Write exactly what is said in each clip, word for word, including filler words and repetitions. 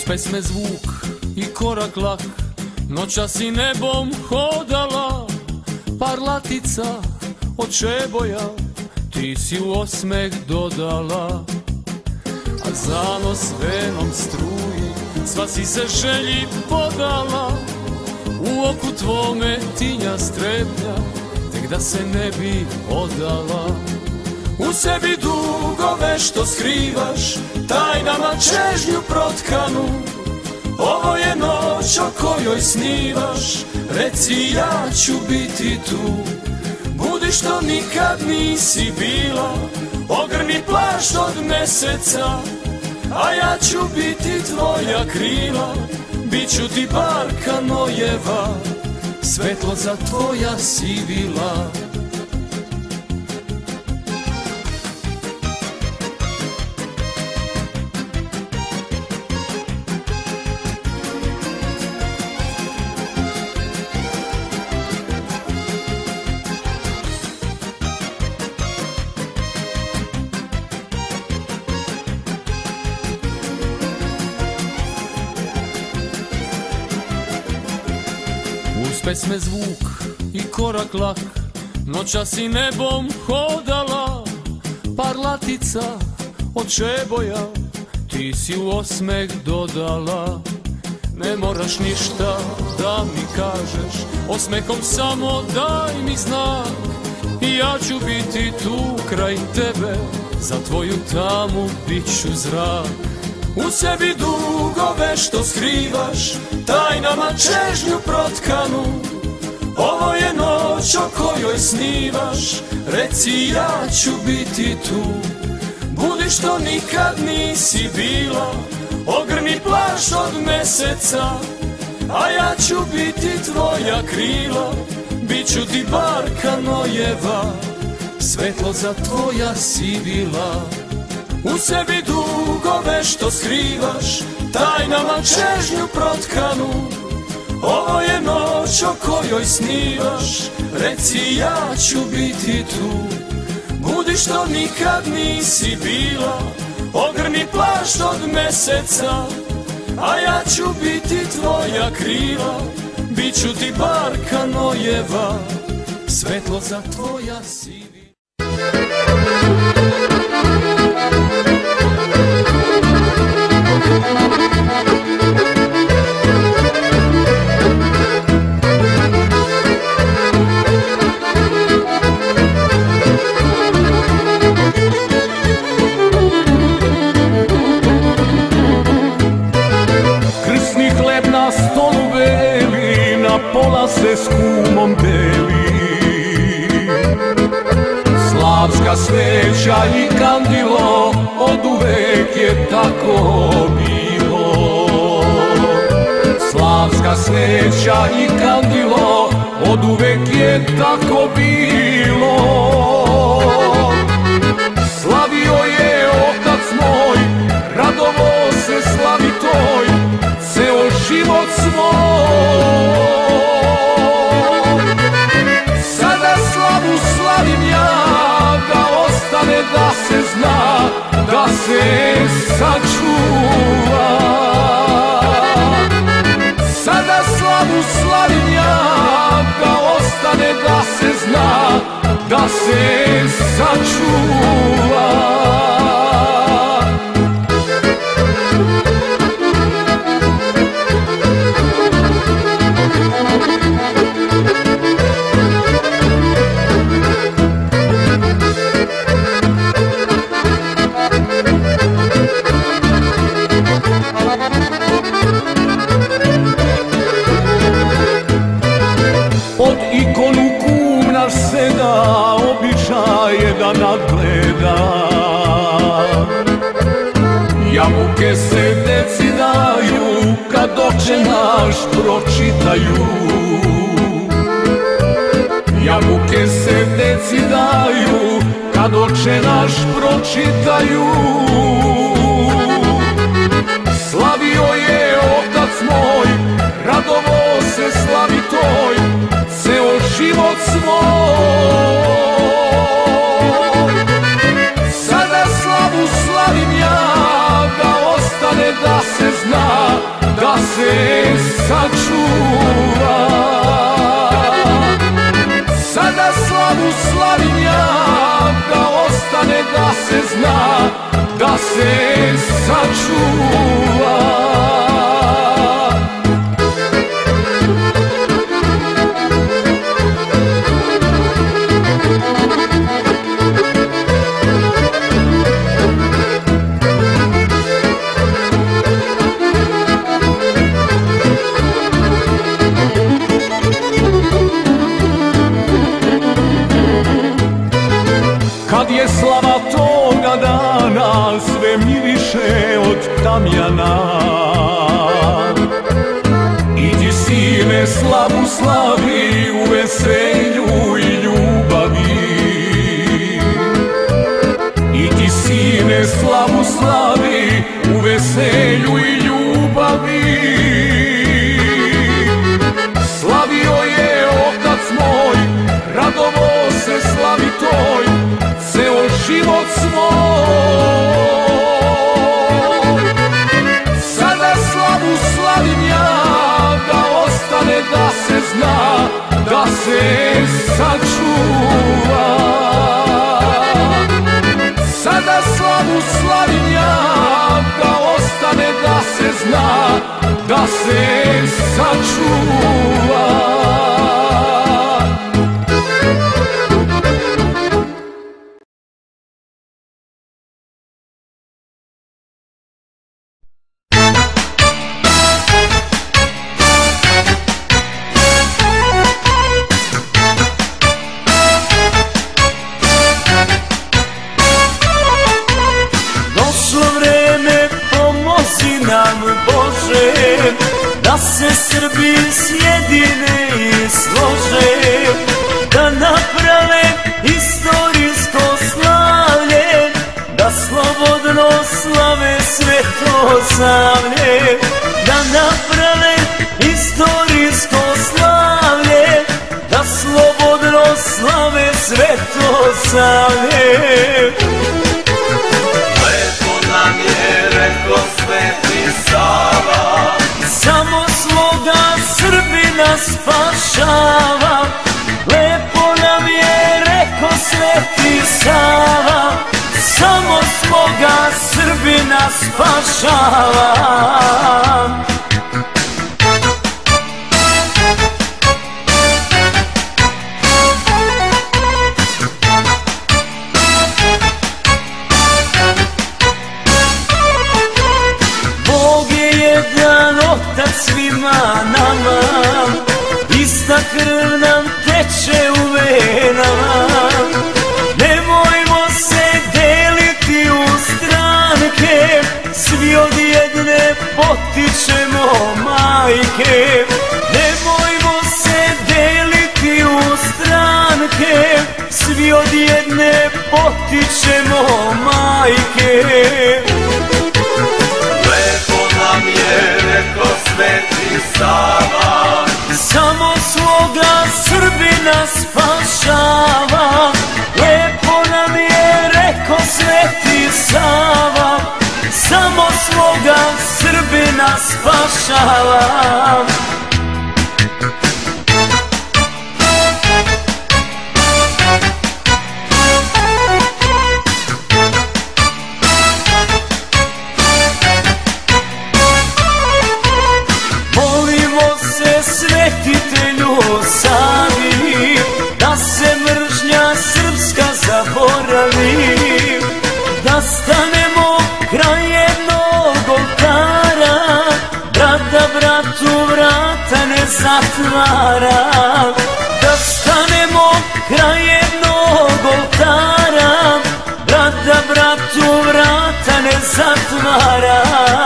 pesme zvuk i korak lak, noća si nebom hodala, parlatica od šeboja, ti si u osmeh dodala. A zanos venom struji, sva si se želji podala, u oku tvome tinja strepnja, tek da se ne bi odala. U sebi dugove što skrivaš, tajnama čežnju protkanu, ovo je noć o kojoj snivaš, reci ja ću biti tu. Budi što nikad nisi bila, ogrni plašt od meseca, a ja ću biti tvoja krila, bit ću ti barka nojeva, svetlo za tvoja sivila. Uz pesme zvuk i korak lak, noća si nebom hodala, parlatica od šeboja, ti si u osmeh dodala. Ne moraš ništa da mi kažeš, osmehom samo daj mi znak, i ja ću biti tu kraj tebe, za tvoju tamu bit ću zrak. U sebi dugove što skrivaš, tajnama čežnju protkanu, ovo je noć o kojoj snivaš, reci ja ću biti tu. Budi što nikad nisi bila, ogrni plašt od meseca, a ja ću biti tvoja krila, bit ću ti barka nojeva, svetlo za tvoja sivila. U sebi dugove što skrivaš, tajnama čežnju protkanu, ovo je noć o kojoj snivaš, reci ja ću biti tu. Budi što nikad nisi bila, ogrni plašt od meseca, a ja ću biti tvoja krila, bit ću ti barka nojeva, svetlo za tvoja sivila. Krsni hleb na stolu beli, na pola se s kumom deli. Slavska sveća i kandilo, oduvek je tako bilo. Slavska sveća i kandilo, oduvek je tako bilo. Slavio je otac moj, radovo se slavi toj, ceo život svoj. Sada slavu slavim ja, da ostane da se zna, da se sačuva. Sada slavu slavim ja, da ostane da se zna, da se sačuva. Pod ikonu kum naš seda, običaj je da nadgleda. Jabuke se deci daju, kad oče naš pročitaju. Jabuke se deci daju, kad oče naš pročitaju. Slavio je otac moj, radovo se slavi toj, ceo život svoj. Sada slavu slavim ja, da ostane da se zna, se sačuva. Sada slavu slavim ja, da ostane da se zna, da se sačuva. Kad je slava toga dana, sve miriše od tamjana. Idi sine, slavu slavi u veselju i ljubavi. Idi sine, slavu slavi u veselju i ljubavi. Slavio je otac moj, radovo se slavi toj, ceo život svoj. Sada slavu slavim ja, da ostane da se zna, da se sačuva. Sada slavu slavim ja, da ostane da se zna, da se sačuva. Da se Srbi sjedine i slože, da naprave istorijsko slavlje, da slobodno slave Svetosavlje. Da naprave istorijsko slavlje, da slobodno slave Svetosavlje. Lepo nam je rekao Sveti Sava, samo svoga Srbina spašava. Lepo nam je rekao Sveti Sava, samo svoga Srbina spašava. Svima nama ista krv nam teče u venama. Nemojmo se deliti u stranke, svi od jedne potičemo majke. Nemojmo se deliti u stranke, svi od jedne potičemo majke. nam je rekao Sveti Sava, samo svoga Srbina spašava. Lepo nam je rekao Sveti Sava, samo svoga Srbina spašava. Svetitelju Savi, da se mržnja srpska zaboravi, da stanemo kraj jednog oltara, brat da bratu vrata ne zatvara. Da stanemo kraj jednog oltara, brat da bratu vrata ne zatvara.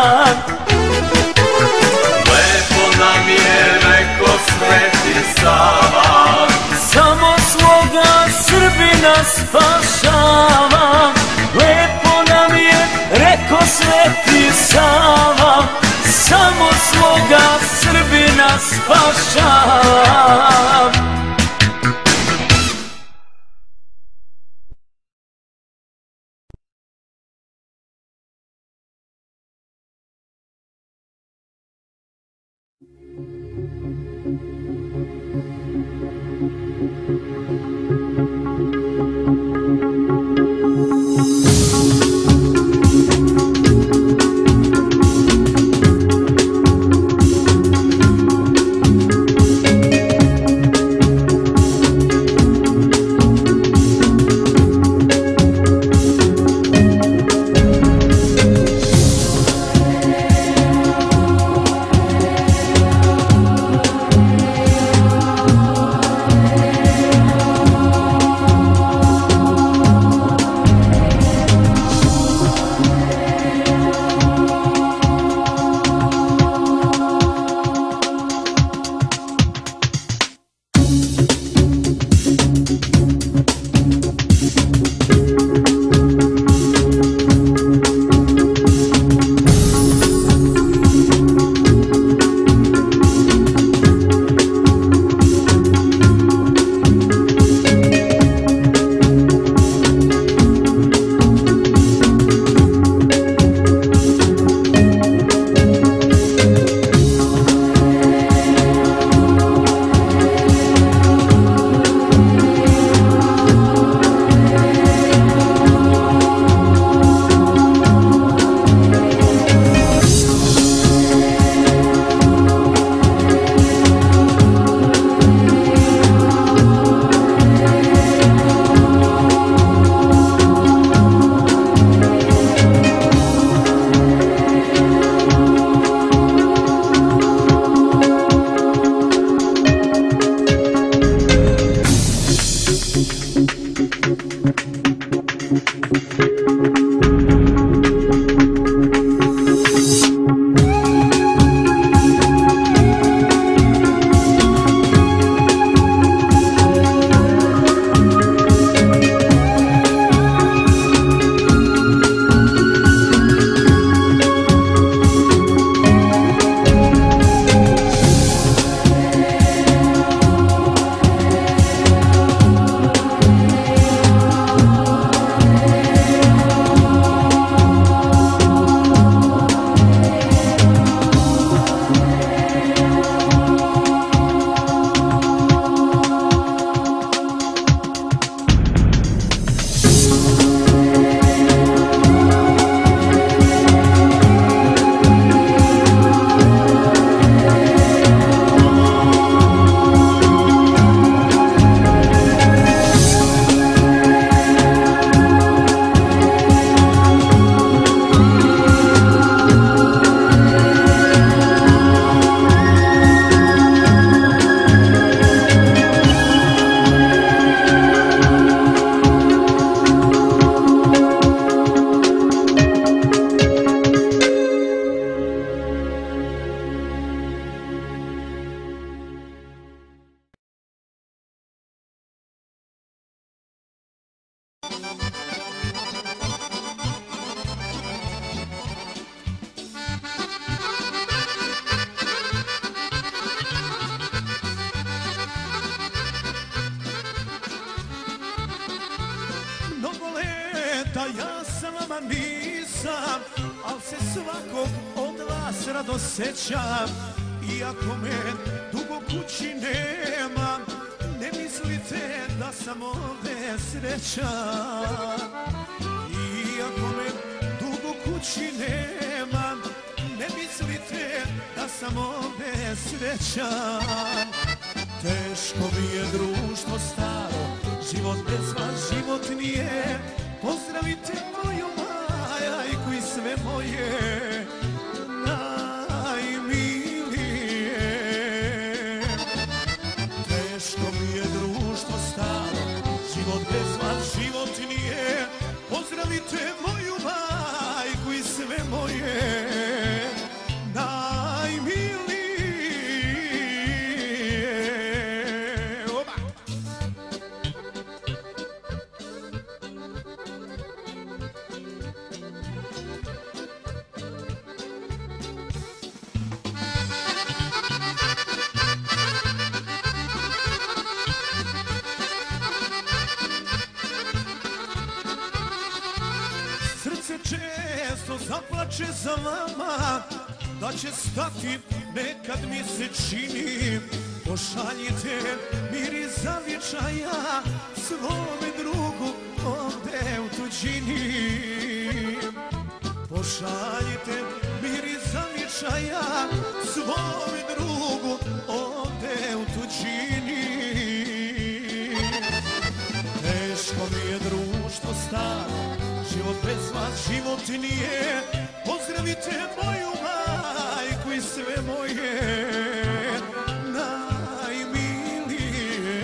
Sveti Sava, samo svoga Srbina spašava. Lepo nam je rekao Sveti Sava, samo svoga Srbina spašava. nisam, al se svakog od vas rado sećam. Iako me dugo kući nema, ne mislite da sam ovde srećan. Iako me dugo kući nema, ne mislite da sam ovde srećan. Teško mi je društvo staro, život bez vas život nije. Pozdravite moju majku i sve moje najmilije. Teško mi je društvo staro, život bez vas život nije. Pozdravite moju majku i sve moje najmilije. Često zaplače za vama, da će stati nekad mi se čini. Pošaljite miris zavječaja svome drugu ovde u tuđini. Pošaljite miris zavječaja svome drugu ovde u tuđini. Teško mi je društvo staro, život bez vas život nije. Pozdravite moju majku i sve moje najmilije.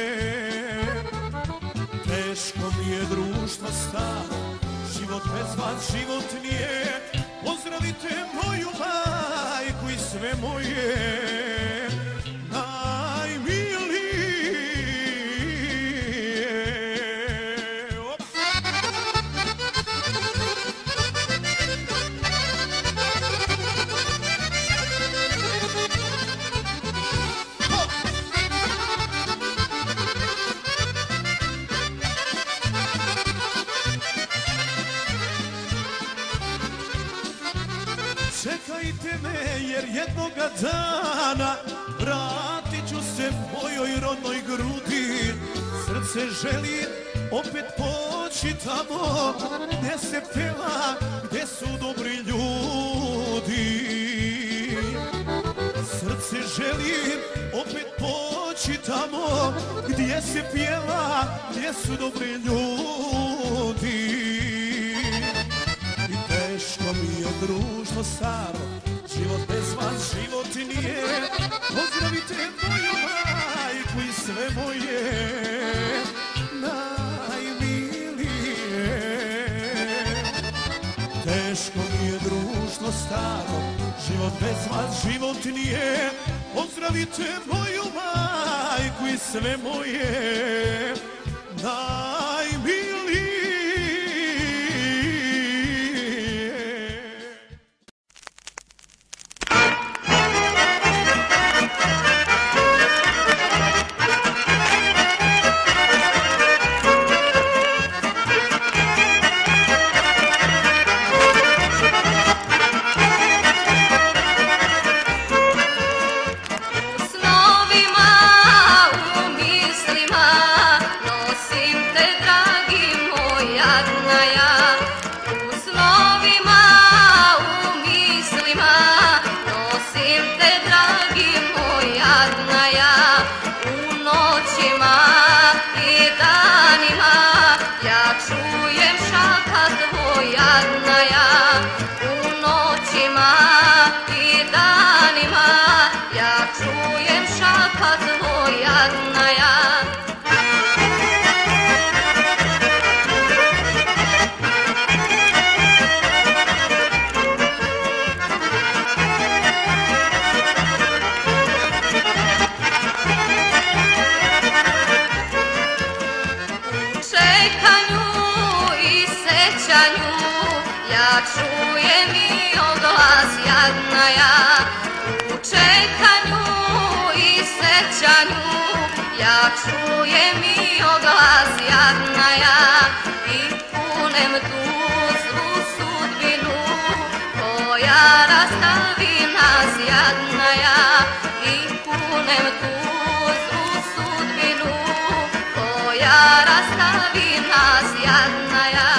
Teško mi je društvo staro, život bez vas život nije. Pozdravite moju majku i sve moje jednoga dana vratit ću se mojoj rodnoj grudi. Srce želi opet poći tamo gde se peva, gde su dobri ljudi. Srce želi opet poći tamo gdje se pjeva, gdje su dobri ljudi. I teško mi je društvo staro, život bez vas život nije. Pozdravite moju majku i sve moje najmilije. Teško mi je društvo staro, život bez vas život nije. Pozdravite moju majku i sve moje najmilije. Ja čujem i oglas jadna ja i punem tu zlu i kunem tuzu sudbinu koja rastavi nas jadnaja.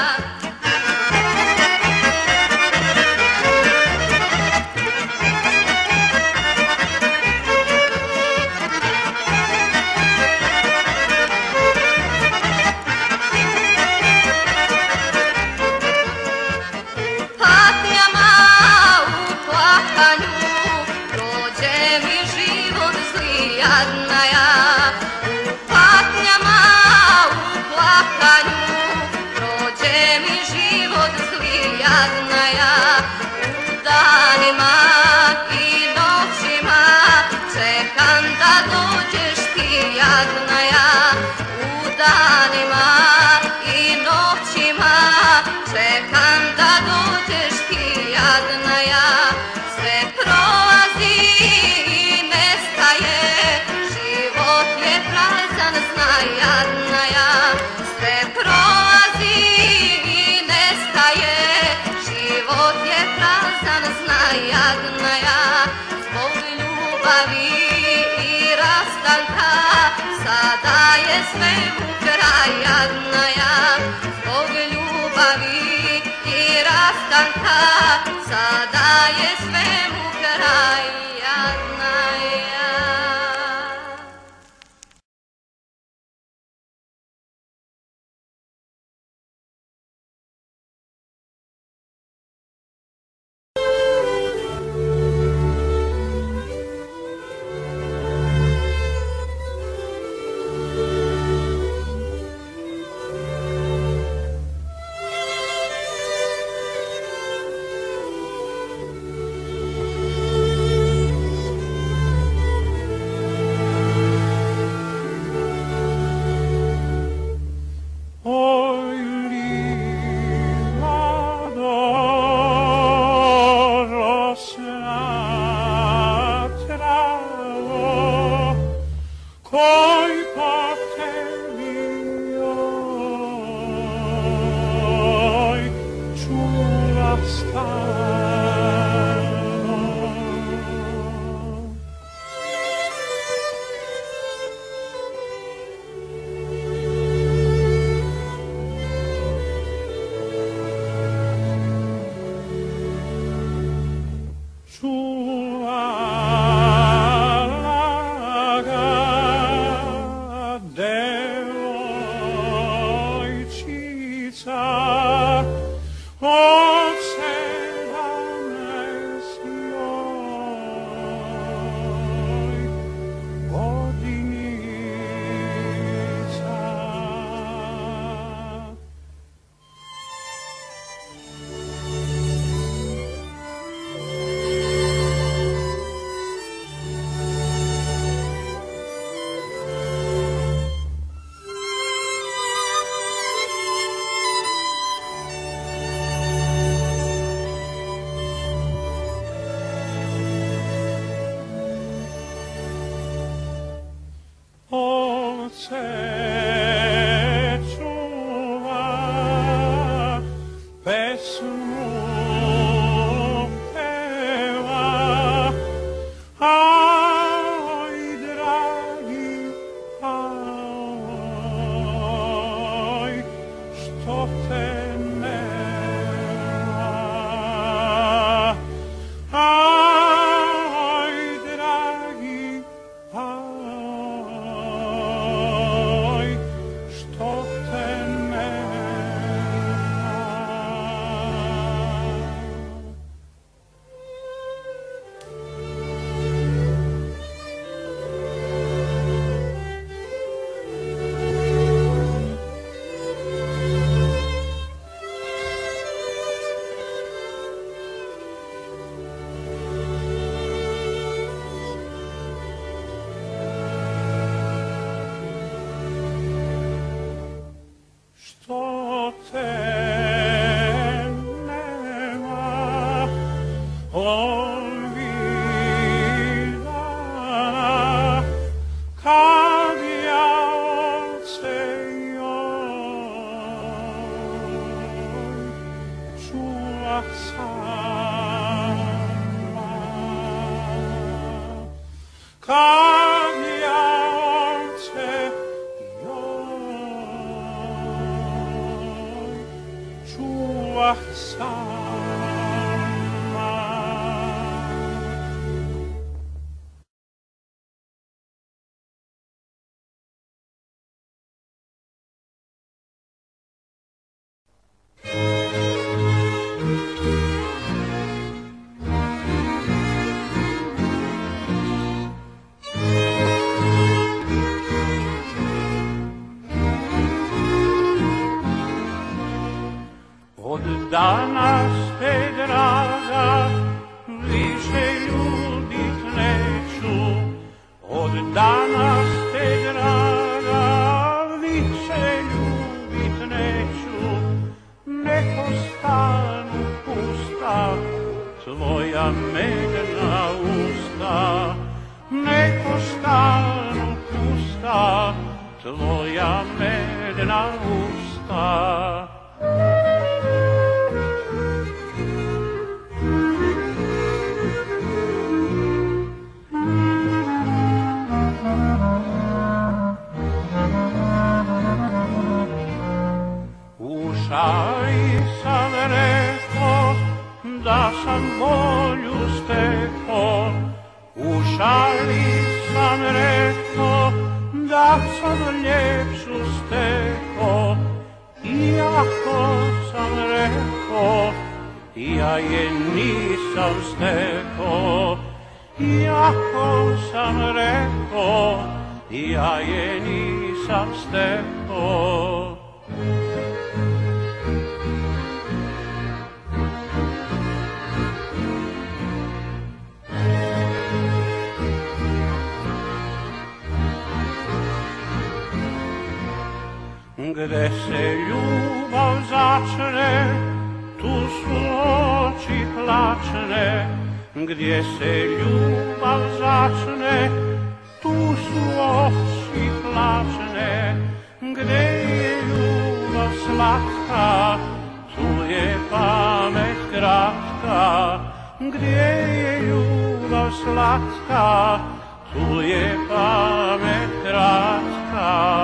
Sada je svemu kraj jadnaja, zbog ljubavi i rastanka. Sada je svemu kraj jadnaja. Oh kad ja ovce joj čuvah sama. Danas te draga više ljubit neću, od danas te draga više ljubit neću, nek ostanu pusta tvoja medna usta, nek ostanu pusta tvoja medna usta. Šali sam rekao da sam volju stekao, u šali sam rekao da sam ljepšu stekao, iako sam rekao ja je nisam stekao, iako sam rekao ja je nisam stekao. Gde se ljubav začne, tu su oči plačne. Gdje se ljubav začne, tu su oči plačne. Gde je ljubav slatka, tu je pamet kratka. Gdje je ljubav slatka, tu je pamet kratka.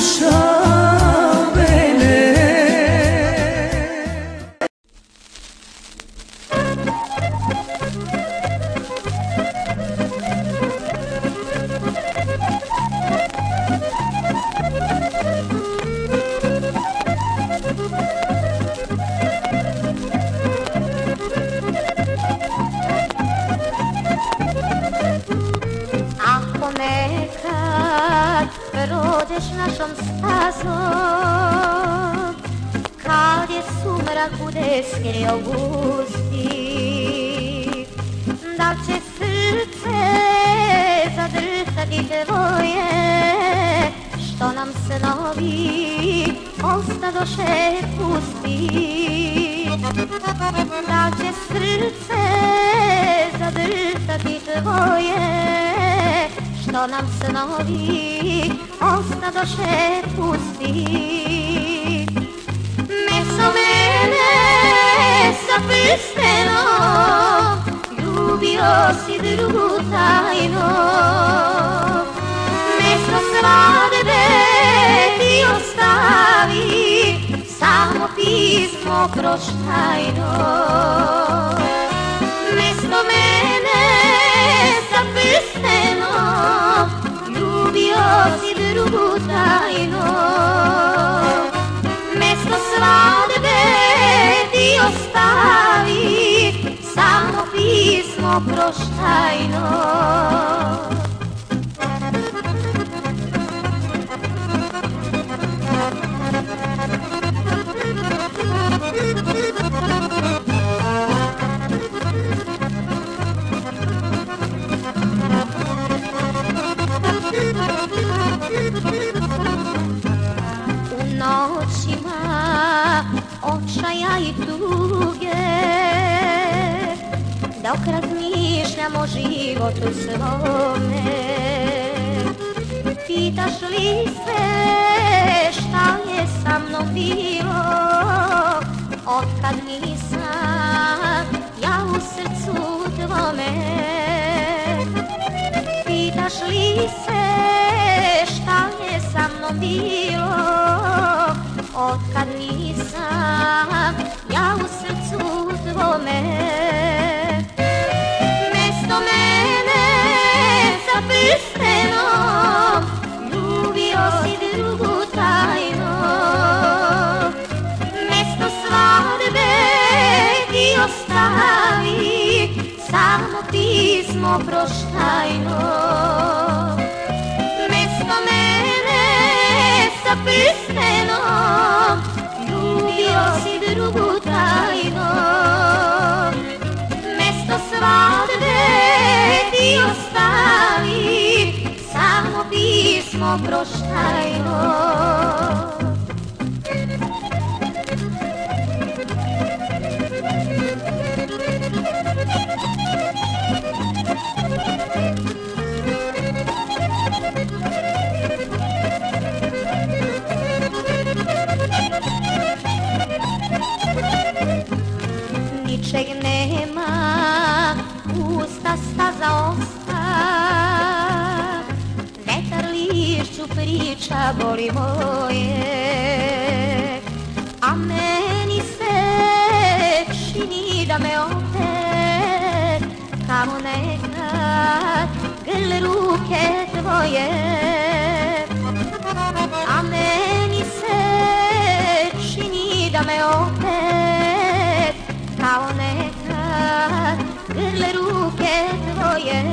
sluša mene. Prođeš našom stazom, kad je sumrak bude skrio gusti, da će srce zadrhtati tvoje, što nam snovi ostadoše pusti. Da će srce zadrhtati tvoje, što nam snovi ostadoše pusti. Mesto mene sa prstenom, ljubio si drugu tajno. Mesto svadbe ti ostavi, samo pismo proštajno. Mesto mene sa prstenom, ljubio si drugu tajno. Mesto svadbe ti ostavi, samo pismo proštajno. U noćima očaja i tuge, dok razmišljam o životu svome, pitaš li se šta je sa mnom bilo, otkad nisam ja u srcu tvome. Pitaš li se šta je sa mnom bilo, otkad nisam ja u srcu tvome. Mesto mene sa prstenom, ljubio si drugu tajno. Mesto svadbe ti ostavi, samo pismo proštajno. Mesto mene sa prstenom, ljubio si drugu tajno. Mesto svadbe ti ostavi, samo pismo proštajno. Ničeg nema, usta staza osta, vetar lišću priča boli moje, a meni se čini da me opet kao nekad grle ruke tvoje. A meni se čini da me opet kao nekad grle ruke tvoje.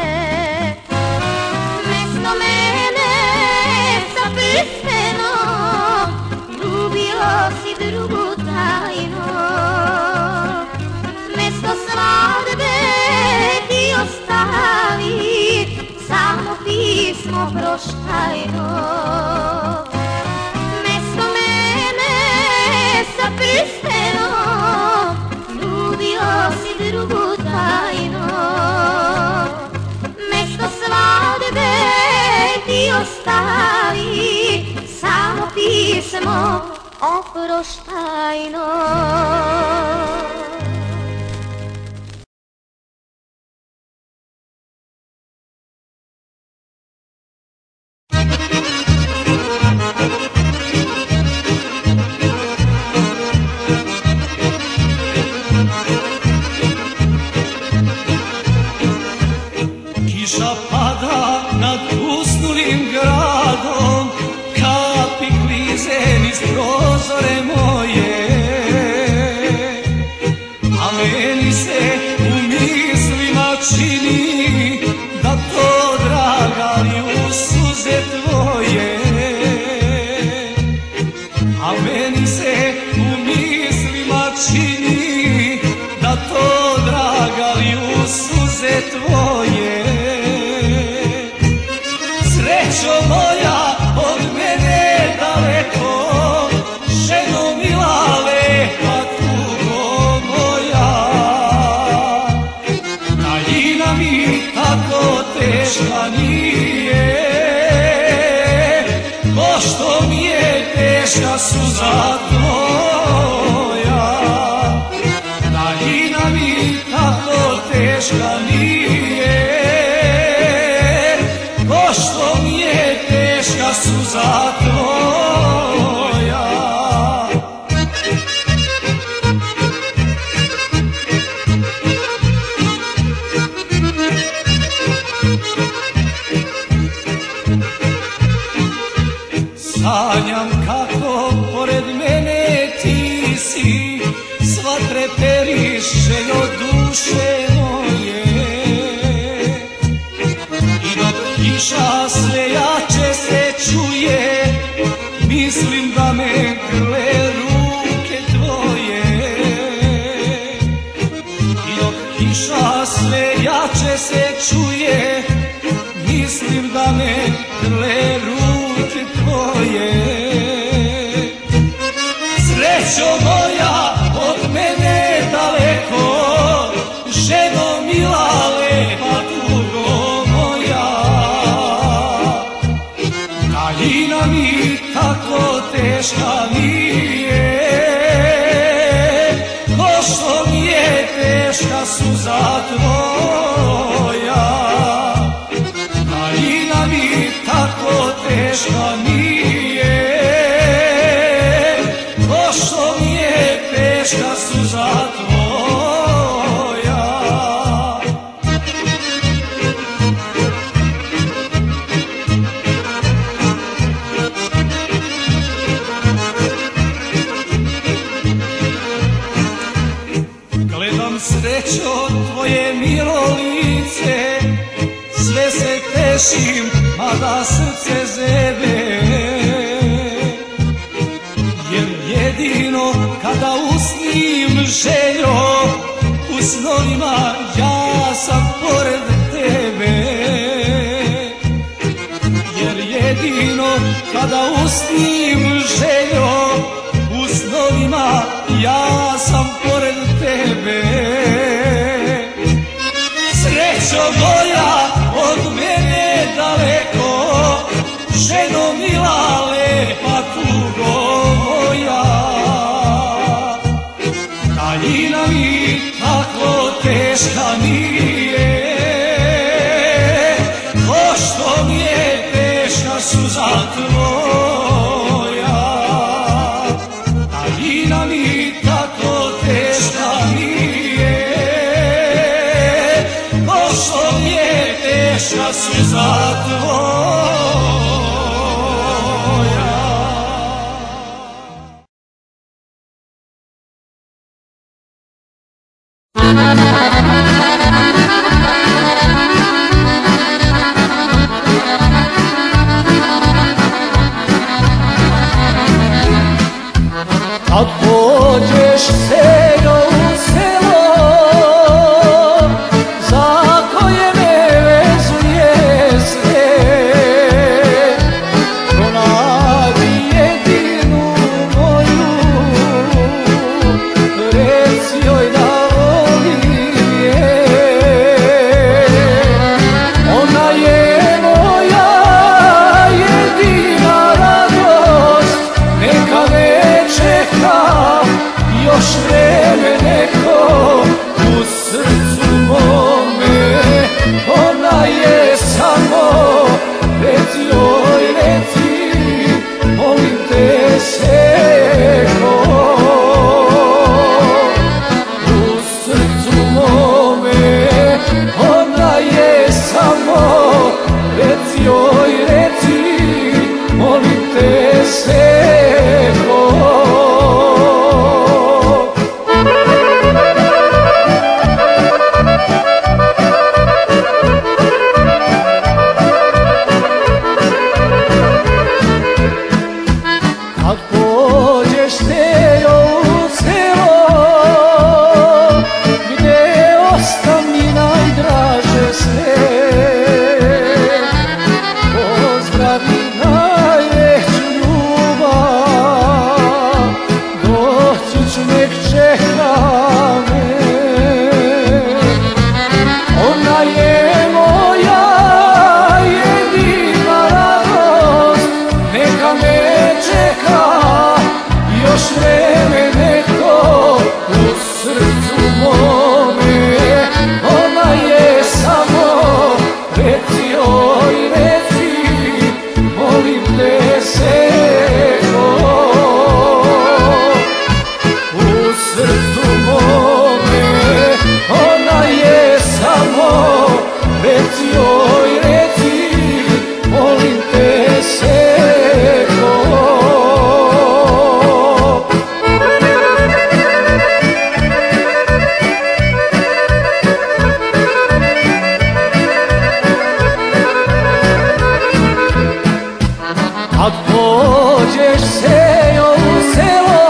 Mesto mene sa prstenom, ljubio si drugu tajno. Mesto svadbe ti ostavi, samo pismo proštajno. Mesto mene sa prstenom, ljubio si drugu tajno. Mesto svadbe ti ostavi, samo pismo oproštajno. se niz prozore moje, a meni se u mislima čini da to dragaju suze tvoje. A meni se u mislima čini da to dragaju suze tvoje. Srećo moja od mene daleko, ženo mila lepa tugo moja. Tajina mi tako teška nije, ko što mi je teška suza tvoja. Tajina mi tako teška nije, ko što mi je teška suza tvoja. Sanjam kako pored mene ti si, sva treperiš željo duše moje. I dok kiša sve jače se čuje, mislim da me grle ruke tvoje. I dok kiša sve jače se čuje, mislim da me grle ruke tvoje. Srećo moja od mene daleko, ženo mila lepa tugo moja. Tajina mi tako teška nije, ko što mi je teška suza tvoja. Tajina mi tako teška nije, ko što mi je teška suza tvoja. Gledam srećo tvoje milo lice, sve se tešim, mada srce zebe. Jer jedino kada usnim željo, u snovima ja sam pored tebe. Jer jedino kada usnim željo, u snovima ja sam pored tebe. Srećo moja od mene daleko, ženo mila lepa tugo moja. Tajina mi tako teška nije, ko što mi je teška suza tvoja. Tajina mi tako teška nije, ko što mi je teška suza tvoja. Kad pođeš selo u selo, za koje me vezuje sve, pronađi jedinu moju, reci joj da volim je. Ona je moja jedina radost, neka ne čeka još vremena. Kad pođeš Tejo u selo, gdje ostam mi najdraže sve, pozdravi najveću ljubav, doći ću nek čeka me. Ona je moja jedina radost, neka me čeka još vreme neko u srcu mome. Ona je samo reci oj reci, molim te seko, u srcu mome. Ona je samo reci oj reci, molim te seko. Kad pođeš Sejo u selo,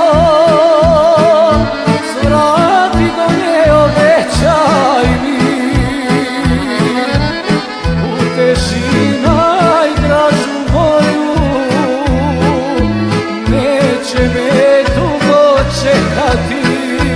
svrati do nje obećaj mi, uteši najdražu moju, neće me dugo čekati.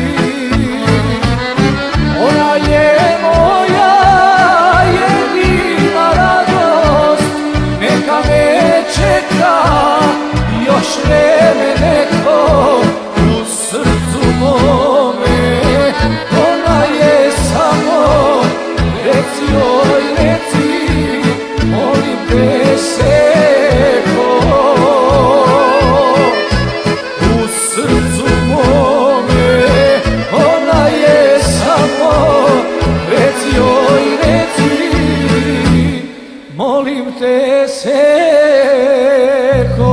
Ona je moja jedina radost, neka me čeka još vreme neko u srcu mome. Ona je samo reci oj reci, molim te seko, u srcu mome. Ona je samo reci oj reci, molim te seko.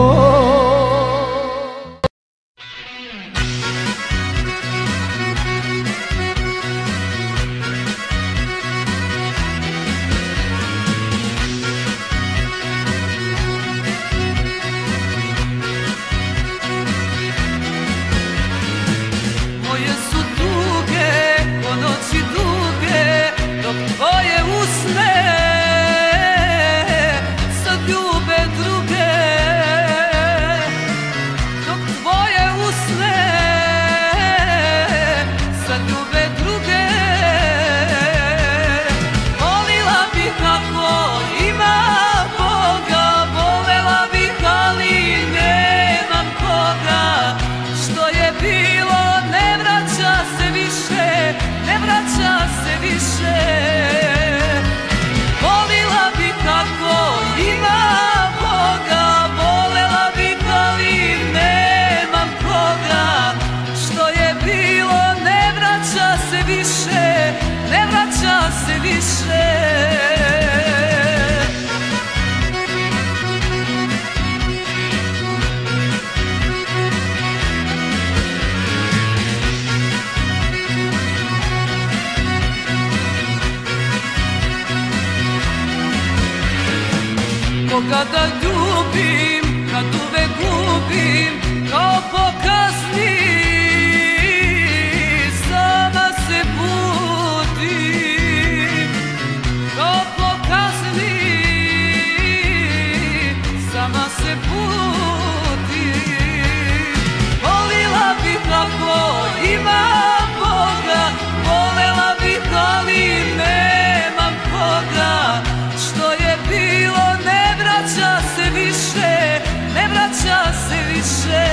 Moje su duge, ko noći duge, dok tvoje usne sad ljube druge. Dok tvoje usne sad ljube druge. Volila bih kako ima Boga, volela bih ali nemam koga. Što je bilo ne vraća se više, ne vraća se više. Volila bih kako ima Boga, volela bih ali nemam koga. Što je bilo ne vraća se više, ne vraća se više. Koga da ljubim, kad uvek gubim, kao pokazni, sama se budim. Kao pokazni, sama se budim. Volila bih kako ima Boga, volela bih ali nemam koga. Što je bilo ne vraća se više, ne vraća se više.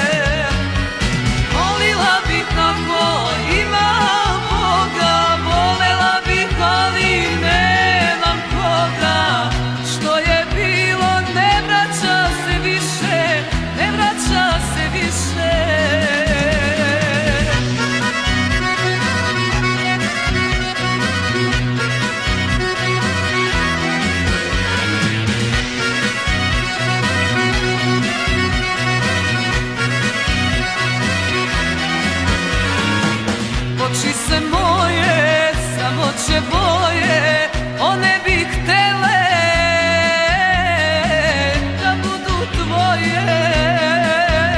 Volila bih kako ima Boga, volela bih ali nemam koga. Što je bilo ne vraća se više, ne vraća se više. Oči se moje samo će boje, one bi htele da budu tvoje.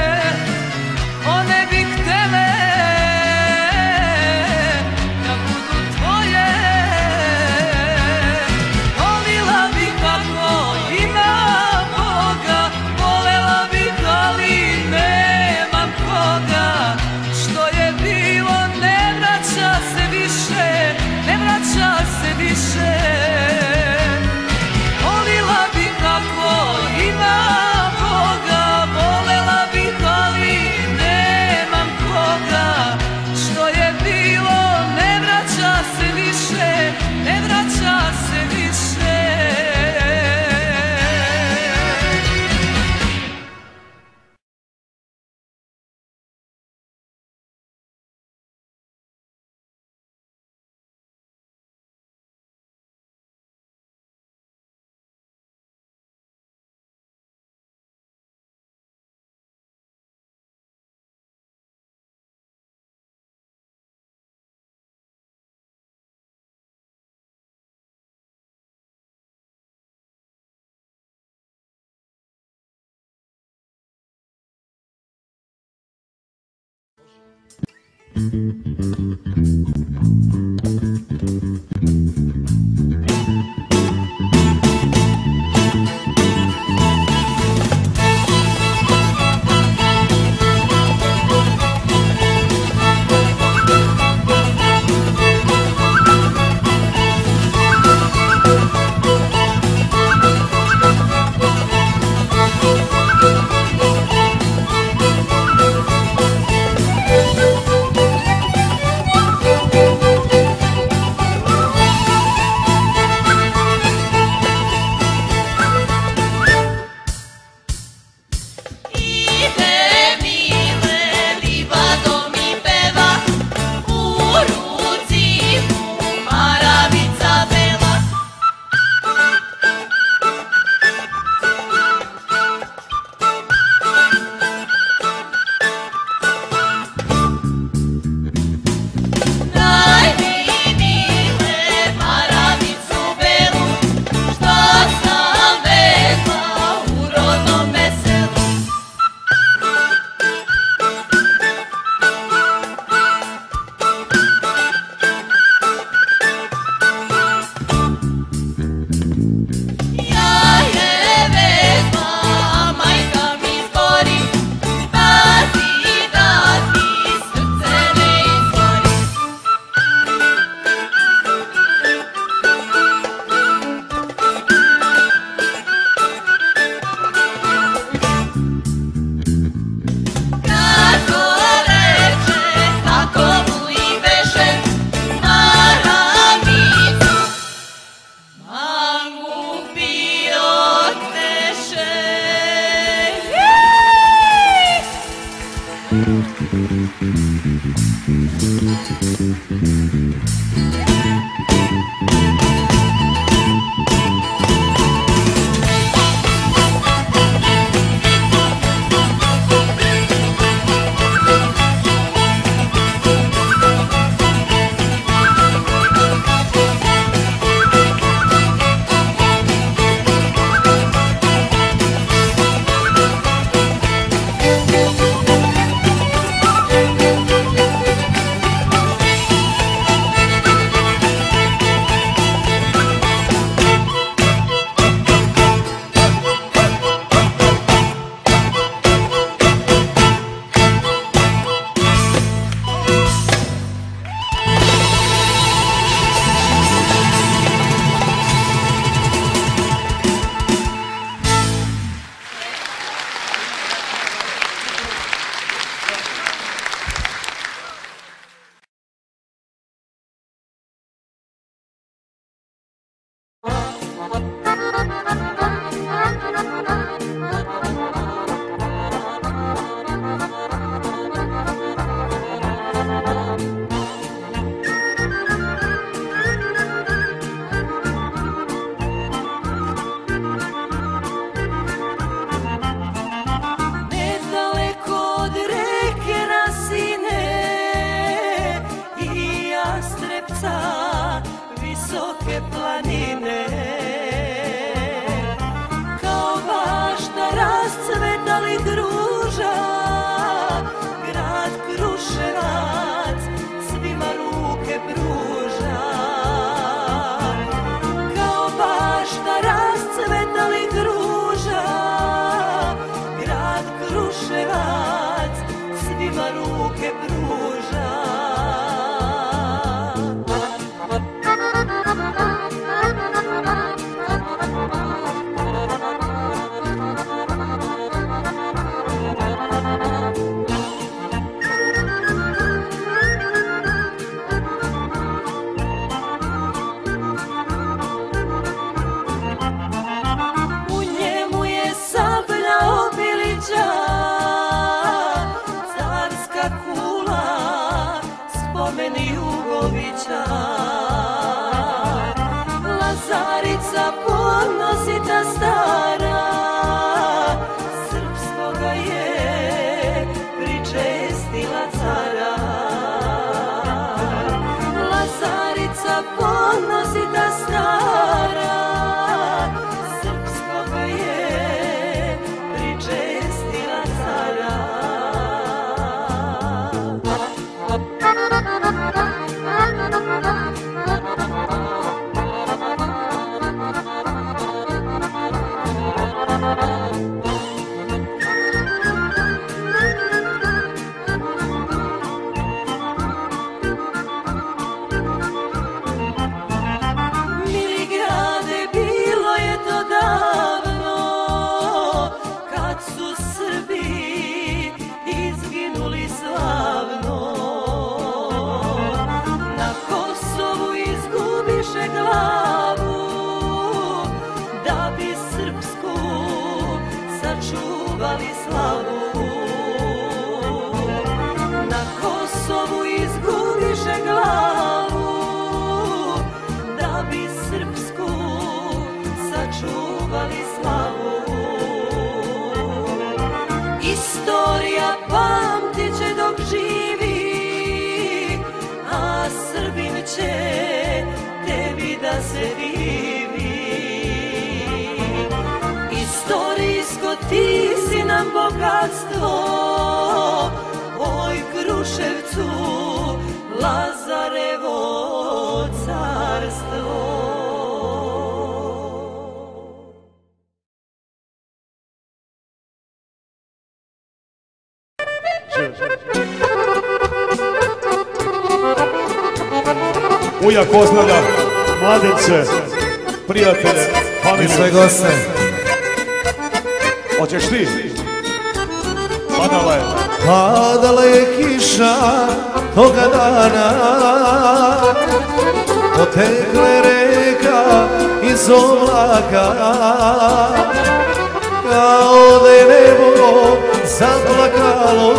Carska kula ti si nam bogatstvo, oj Kruševcu, Lazarevo carstvo. Ujak pozdravlja mladence, prijatelje, familiju. I sve goste. Hoćeš ti? Padala je. Padala je kiša toga dana, potekle reka iz oblaka, kao da je nebo zaplakalo,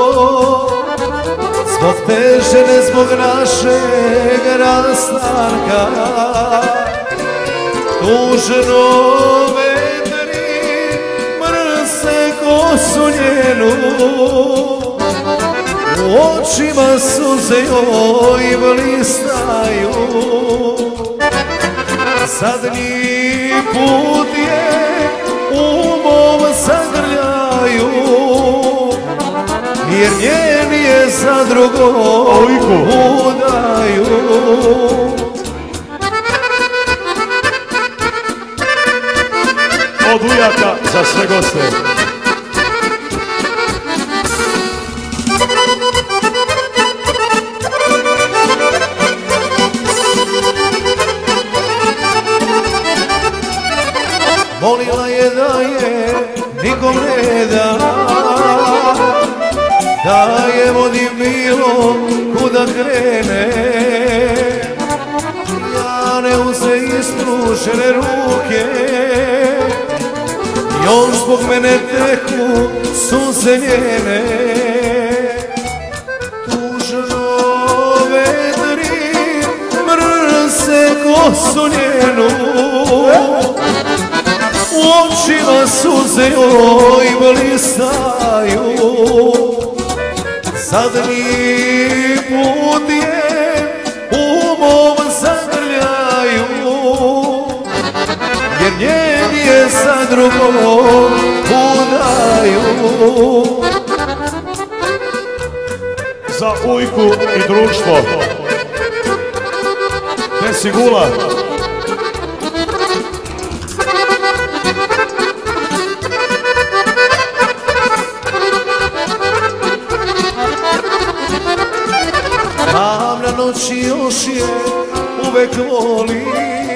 zbog te žene, zbog našeg rastanka. Tužno vetri mrse kosu njenu, u očima suze joj blistaju. Zadnji put je u mom zagrljaju, jer njen je za drugom udaju. Od ujaka za sve goste. Molila je da je nikom ne da, da je vodi bilo kuda krene. Ja ne uze ispružene ruke, još zbog mene teku suze njene. Tužno vedri mrse kosu njenu, u očima suze joj blistaju. Zadnji put je u mom zagrljaju, jer njen je za drugom udaju. Za ujku i društvo. Te si gula. Tamna noć još je uvek voli.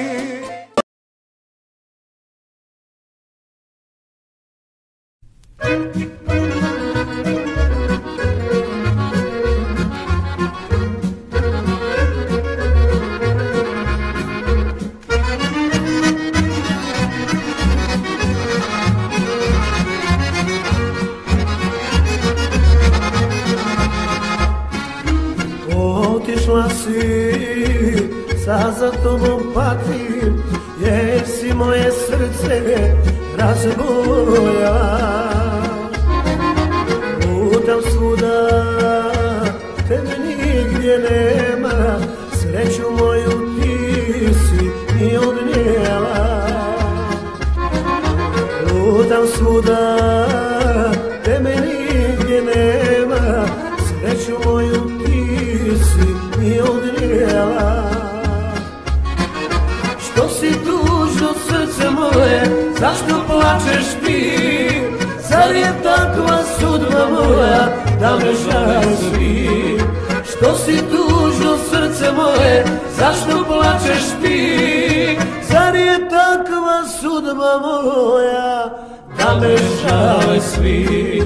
Otišla si, sad za tobom patim, jer si moje srce razboja. Lutam svuda, tebe nigdje nema, sreću moju ti si mi odnijela. Lutam svuda, tebe nigdje nema, sreću moju ti si mi odnijela. Što si tužno srce moje, zašto plačeš ti? Zar je takva sudba moja da me žalosti? Što si tužno srce moje, zašto plačeš ti? Zar je takva sudba moja da me žale svi?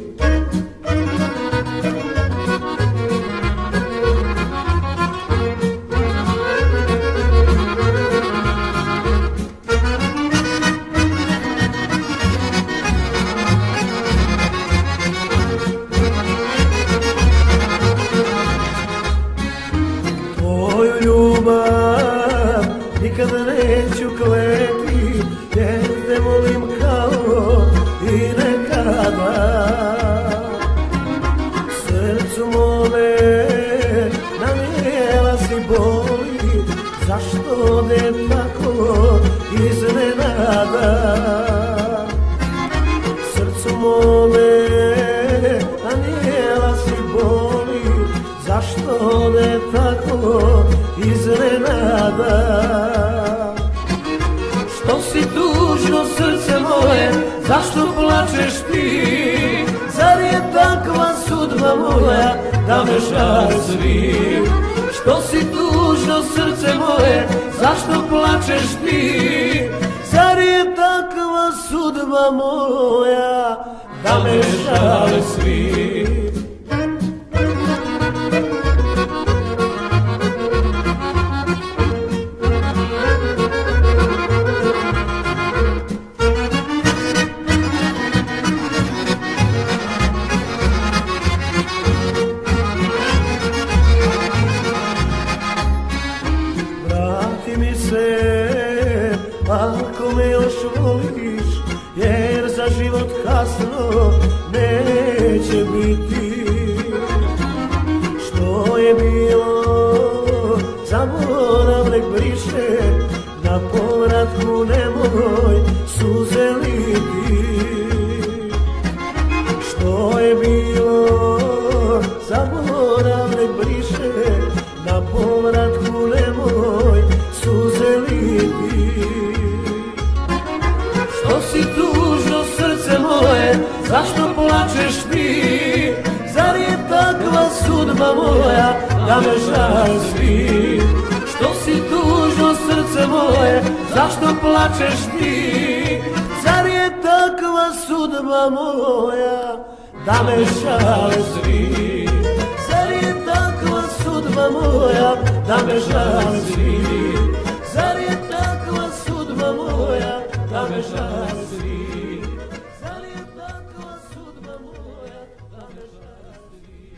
Nikada neću kleti, jer te volim kao i nekada. Srcu mome nanijela si boli, zašto ne tako iznenada? moja, da me žal svi. Što si tužno srce moje, zašto plačeš ti? Zar je takva sudba moja, da me žal svi? Ako me još voliš, jer za život kasno neće biti. Što je bilo, zaborav nek briše, na povratku nemoj suze liti. Što je bilo, zaborav nek briše, na povratku nemoj suze liti. Što si tužno srce moje, zašto plačeš ti? Zar je takva sudba moja, da me žal svi? Što si tužno srce moje, zašto plačeš ti? Zar je takva sudba moja, da me žal svi? Zar je takva sudba moja, da me žal svi? Zar je takva sudba moja, da me žal svi? Zar je takva sudba moja, da me žal svi?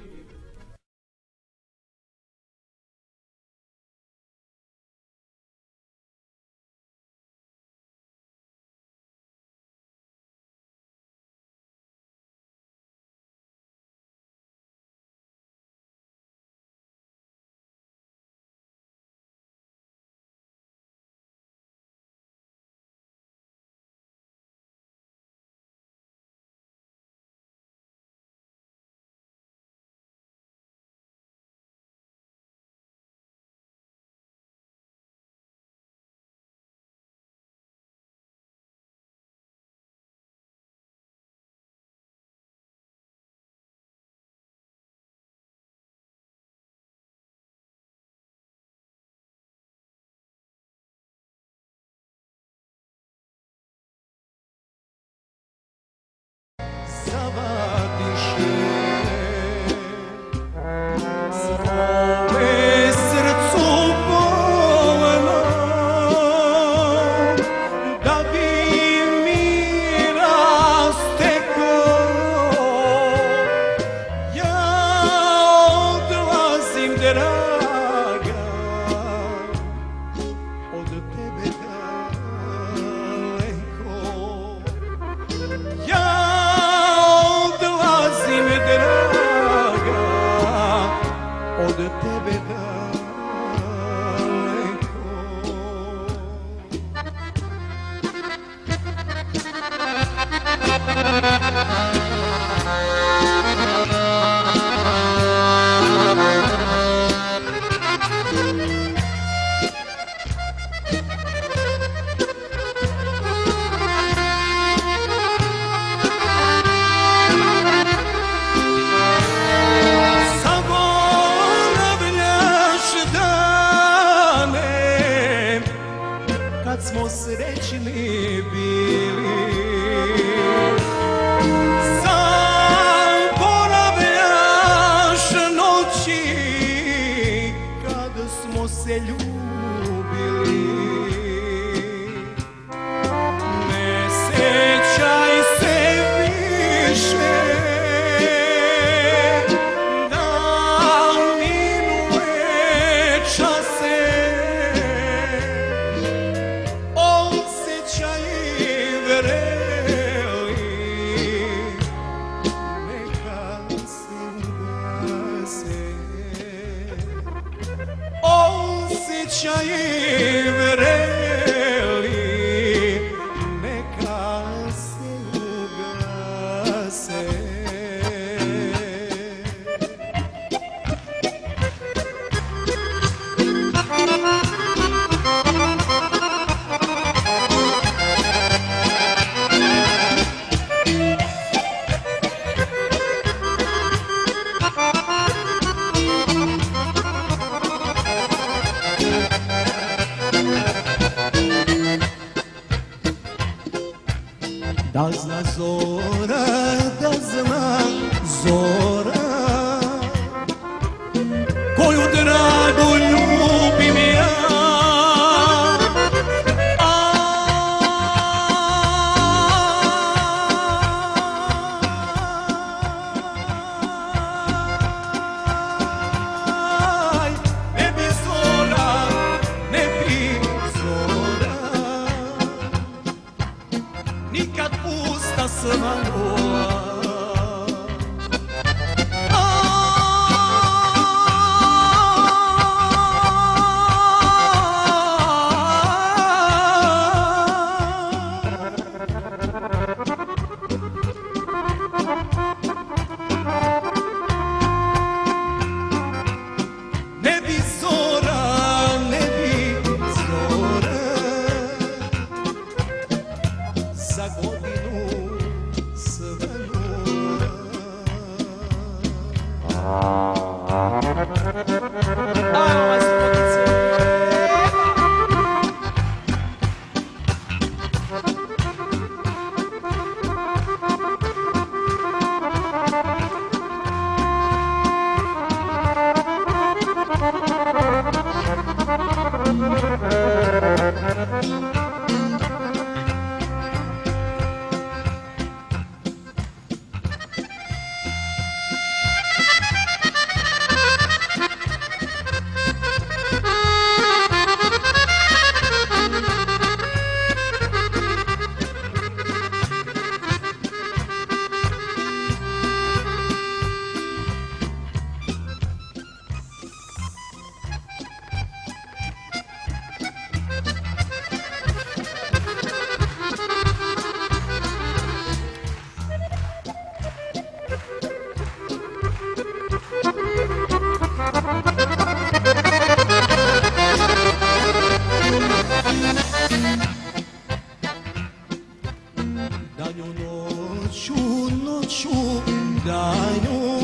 nju.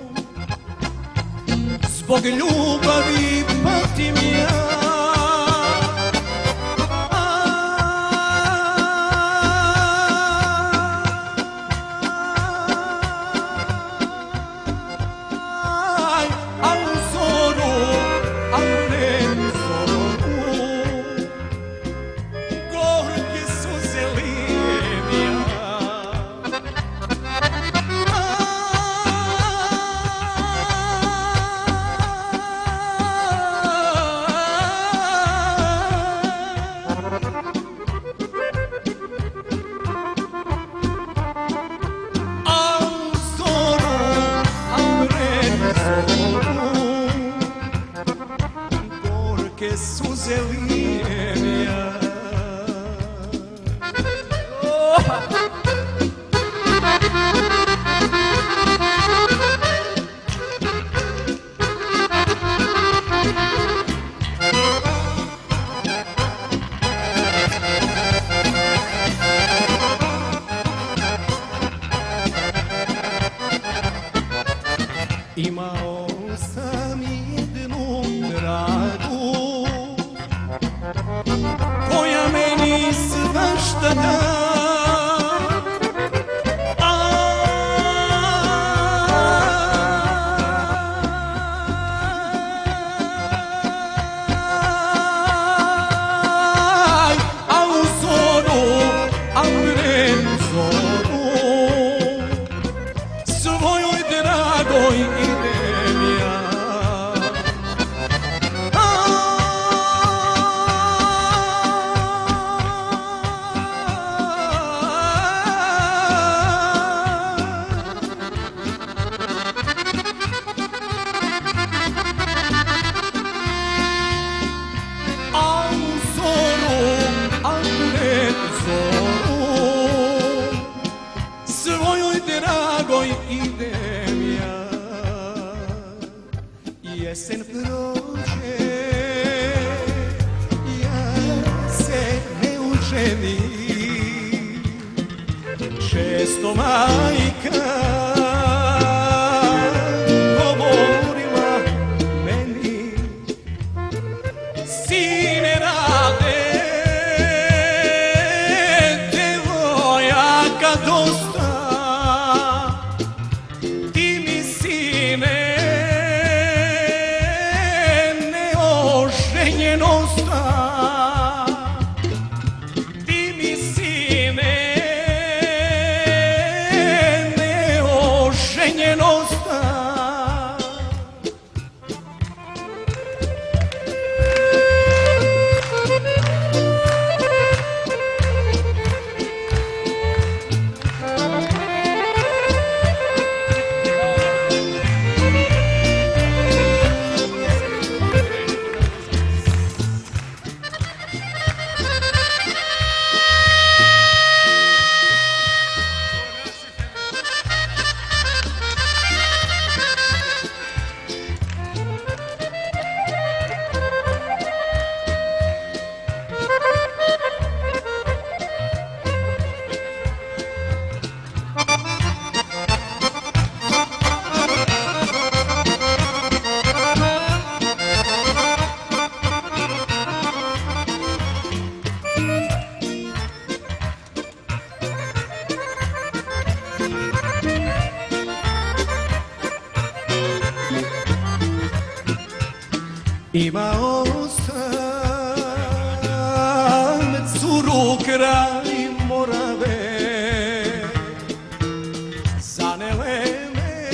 Zbog ljubavi patim ja. Suze lijem ja. Imao sam jednu dragu koja meni svašta da. Aj, a u zoru, a pred zoru svojoj dragoj idem ja. Idem ja, jesen prođe, ja se ne oženim, često majka govorila meni, sine rade, devojaka dosta. Ti mi sine neoženjen osta. Imao sam curu kraj Morave, zanele me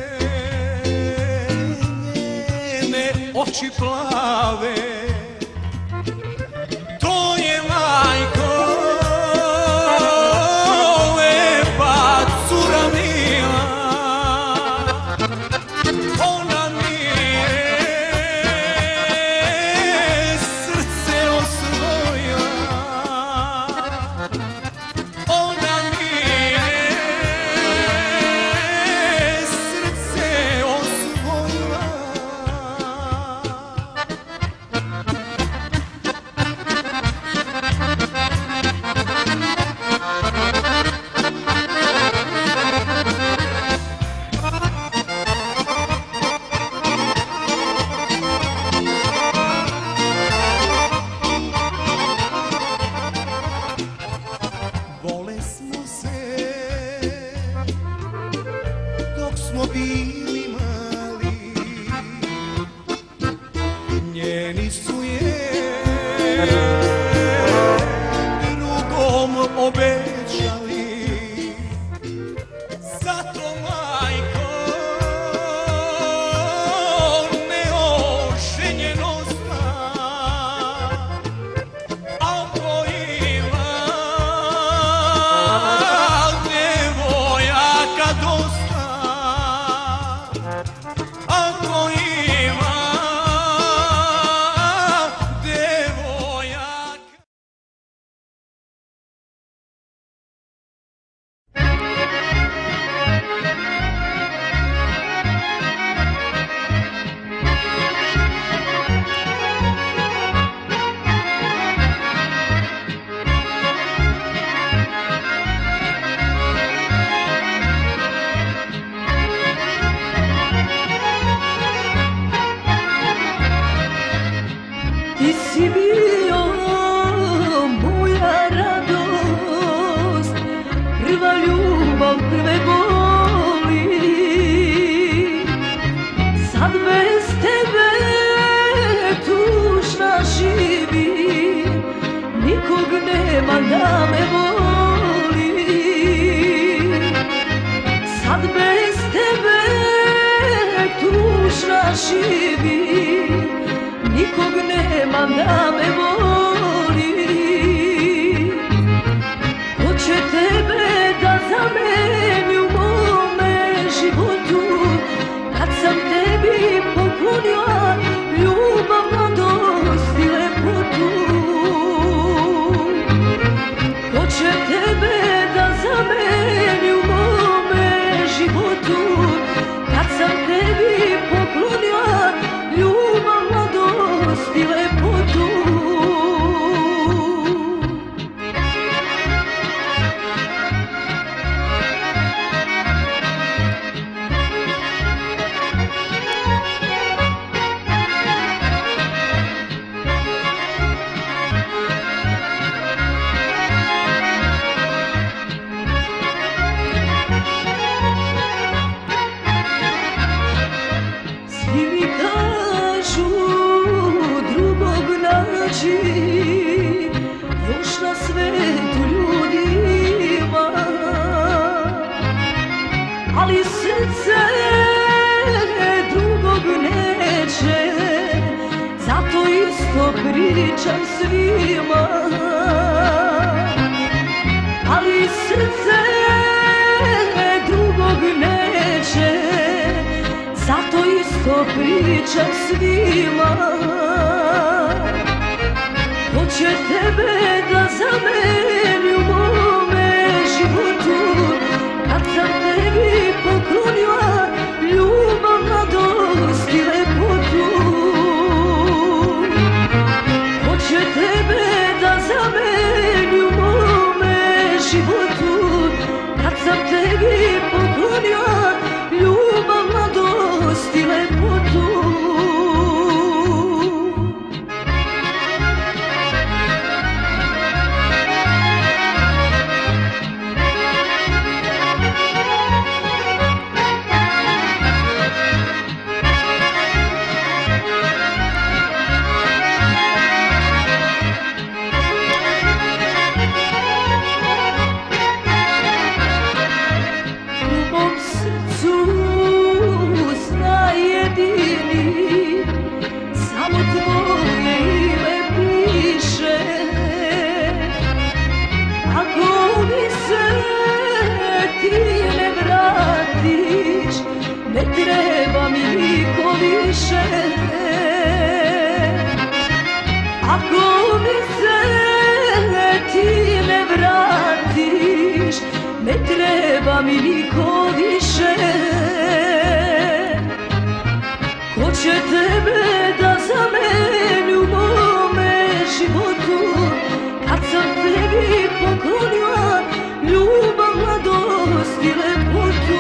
njene oči plave. To je majko lepa cura mila, ona mi bili mali, njeni su je drugom obećali. Zato majko neoženjeno sta, ako ima devojaka dosta, ako ima devojaka. Ti si bio moja radost, prva ljubav, prve boli. Sad bez tebe tužna živim, nikog nema da me voli. Sad bez tebe tužna živim, nikog nema da me voli. Ko će tebe da zameni u mome životu, kad sam tebi poklonila ljubav, mladost i lepotu. Ko će tebe da zameni u mome životu, kad sam tebi poklonila ljubav, mladost i lepotu. Svi mi kažu drugog naći, još na svetu ljudi ima, ali srce drugog neće, zato isto pričam svima. Ali srce drugog neće, zato isto pričam svima. Ko će tebe da zameni u mome životu, kad sam tebi poklonila ljubav, mladost i lepotu. Ko će tebe da zameni u mome životu, kad sam tebi poklonila ljubav, mladost i lepotu. U mom srcu zna jedini, samo tvoje ime piše. Ako mi se ti ne vratiš, ne treba mi niko više. Ako mi se ti ne vratiš, ne treba mi niko više. Ko će tebe da zameni u mome životu, kad sam tebi poklonila ljubav, mladost i lepotu.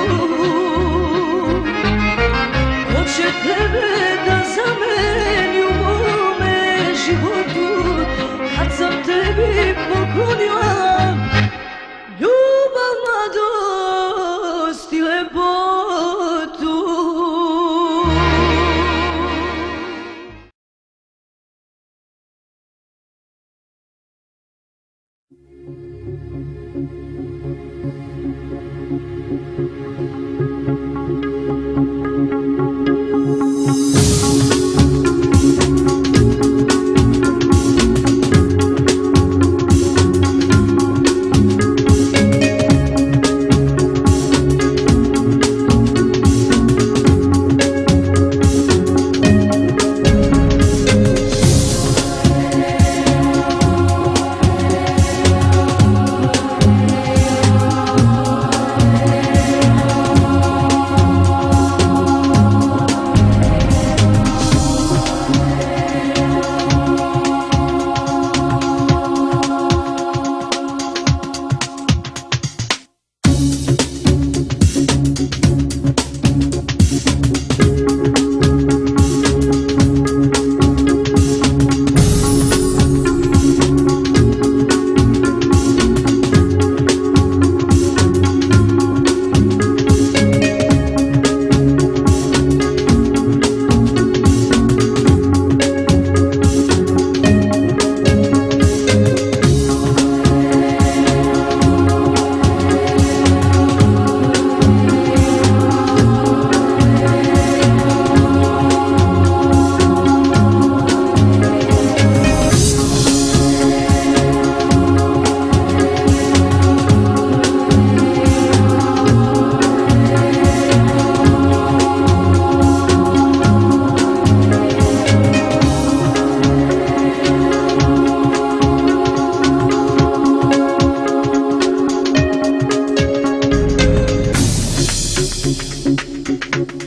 Ko će tebe da zameni u mome životu, kad sam tebi poklonila ljubav, mladost i lepotu.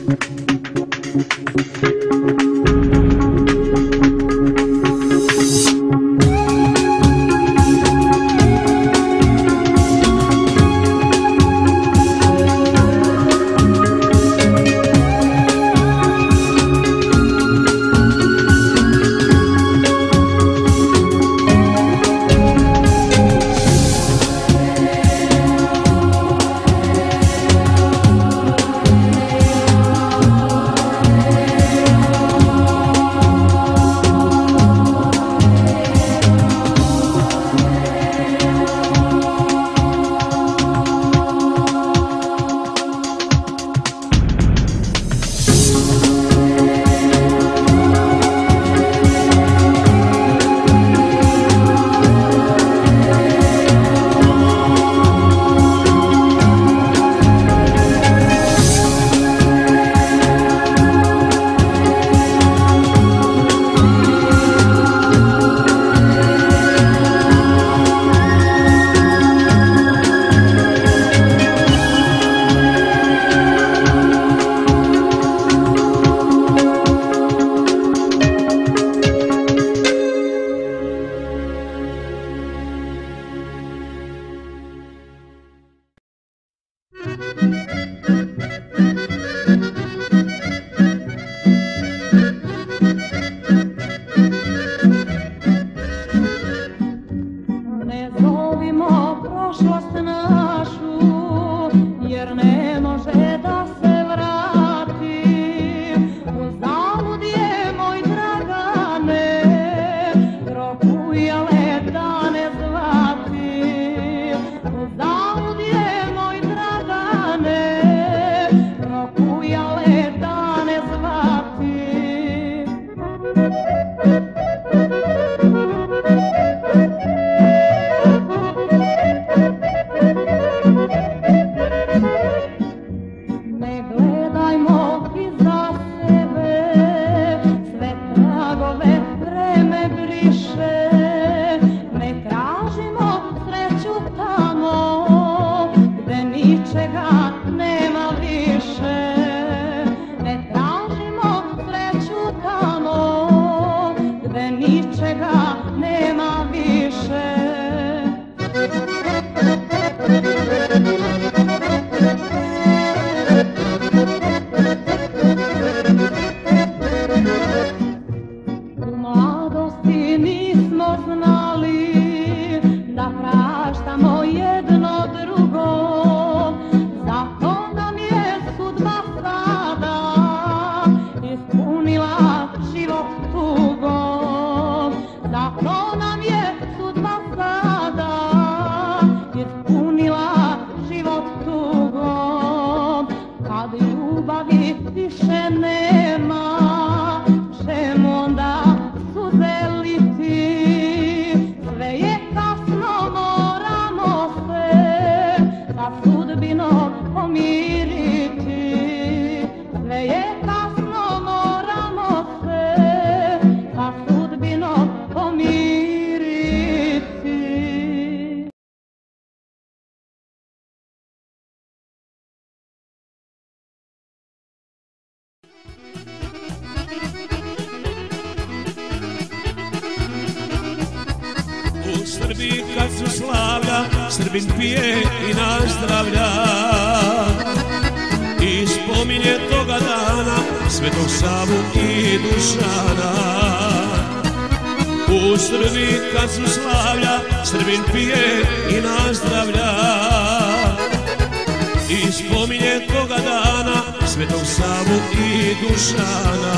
Srbiji kad su slavlja, Srbin pije i nazdravlja i spominje toga dana Svetog Savu i Dušana. U Srbiji kad su slavlja, Srbin pije i nazdravlja i spominje toga dana Svetog Savu i Dušana.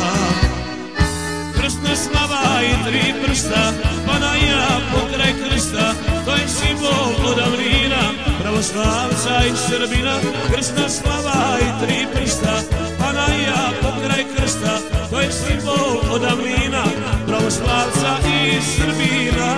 Krstna slava i tri prsta, pa na ja pokraj krsta, to je simbol od davnina, pravoslavca i Srbina. Krstna slava i tri prsta, pa na ja pokraj krsta, to je simbol od davnina, pravoslavca i Srbina.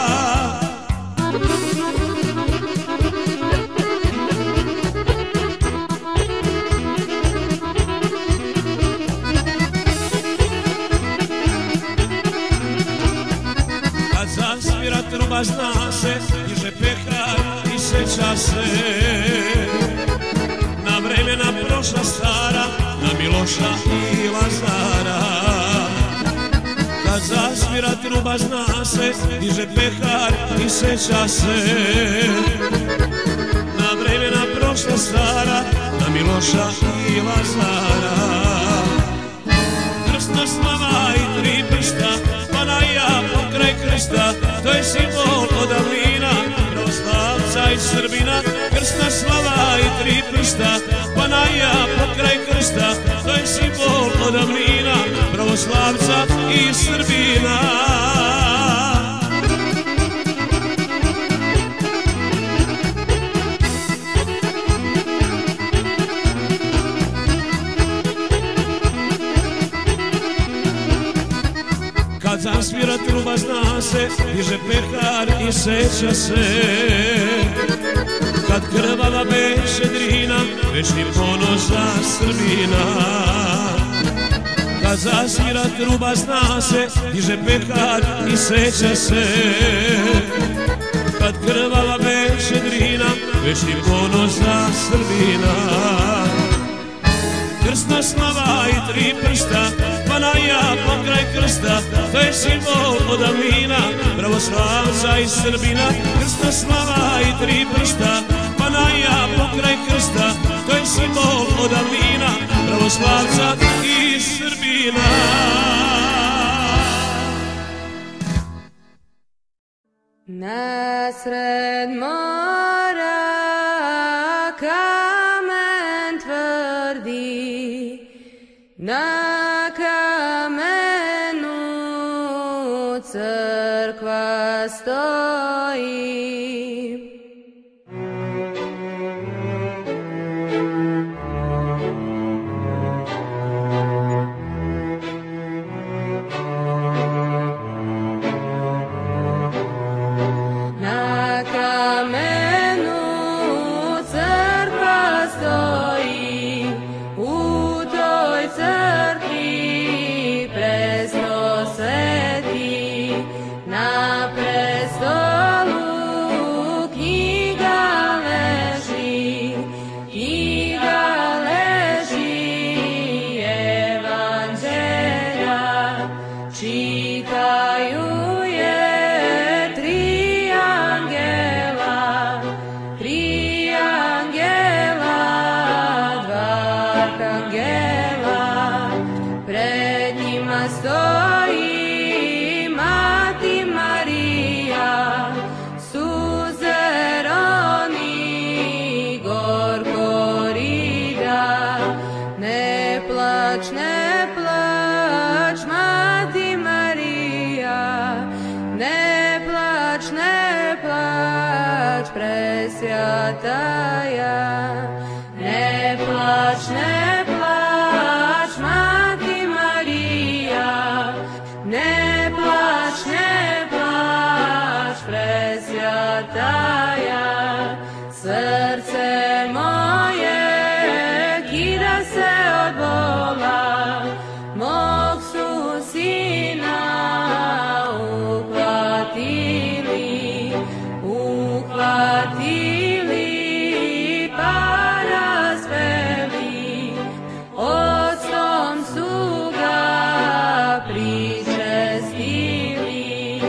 Zaspira truba zna se, diže pehar i seća se na vremena prošla stara, na Miloša i Lazara. Kad zasvira truba zna se, diže pehar i seća se na vremena prošla stara, na Miloša i Lazara. Krsna slava i tri prsta, pa na ja pokraj krsta, to je simbol od davnina, pravoslavca i Srbina. Krsna slava i tri prsta, pa na ja pokraj krsta, to je simbol od davnina, pravoslavca i Srbina. Kad zasvira truba zna se, diže pehar i seća se. Kad krvava beše Drina, večni ponos za Srbina. Kad zasvira truba zna se, diže pehar i seća se. Kad krvava beše Drina, večni ponos za Srbina. Krsna slava i tri prsta, pa na ja pokraj krsta, to je simbol od davnina, pravoslavca i Srbina. Krsna slava i tri prsta, pa na ja pokraj krsta, to je simbol od davnina, pravoslavca i Srbina. Nasred mora kamen tvrdi, na kamenu crkva stoji. Na kamenu crkva stoji, u toj crkvi presto sveti, na prestolu knjiga leži, knjiga leži evanđelja, čitaju je tri angela, tri angela, dva arhangela, pred njima stoji Mati Marija, suze roni gorko rida. Ne plač, ne plač, Mati Marija, ne plač, ne plač, presvjataja. Ne plač, ne plač, Mati Marija, ne plač, ne plač, presvjataja. Srce moje kida se od bola, mog su sina uhvatili, uhvatili pa razveli, octom su ga pričestili.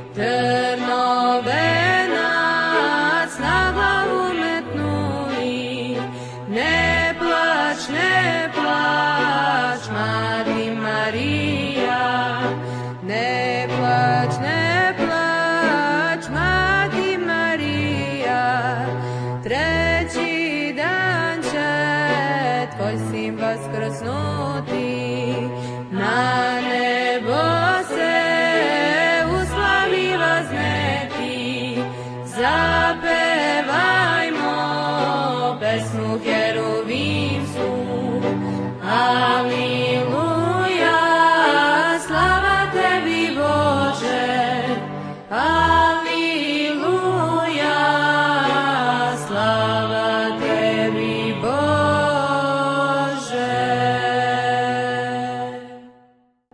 Trnovenac na glavu metnuli, ne plač, ne plač, Mati Marija, ne plač, ne plač, Mati Marija. Treći dan će tvoj sin vaskrsnuti, na nebo se u slavi vazneti. Zapevajmo pesmu heruvimsku, Aliluja, slava tebi Bože, Aliluja, slava tebi Bože.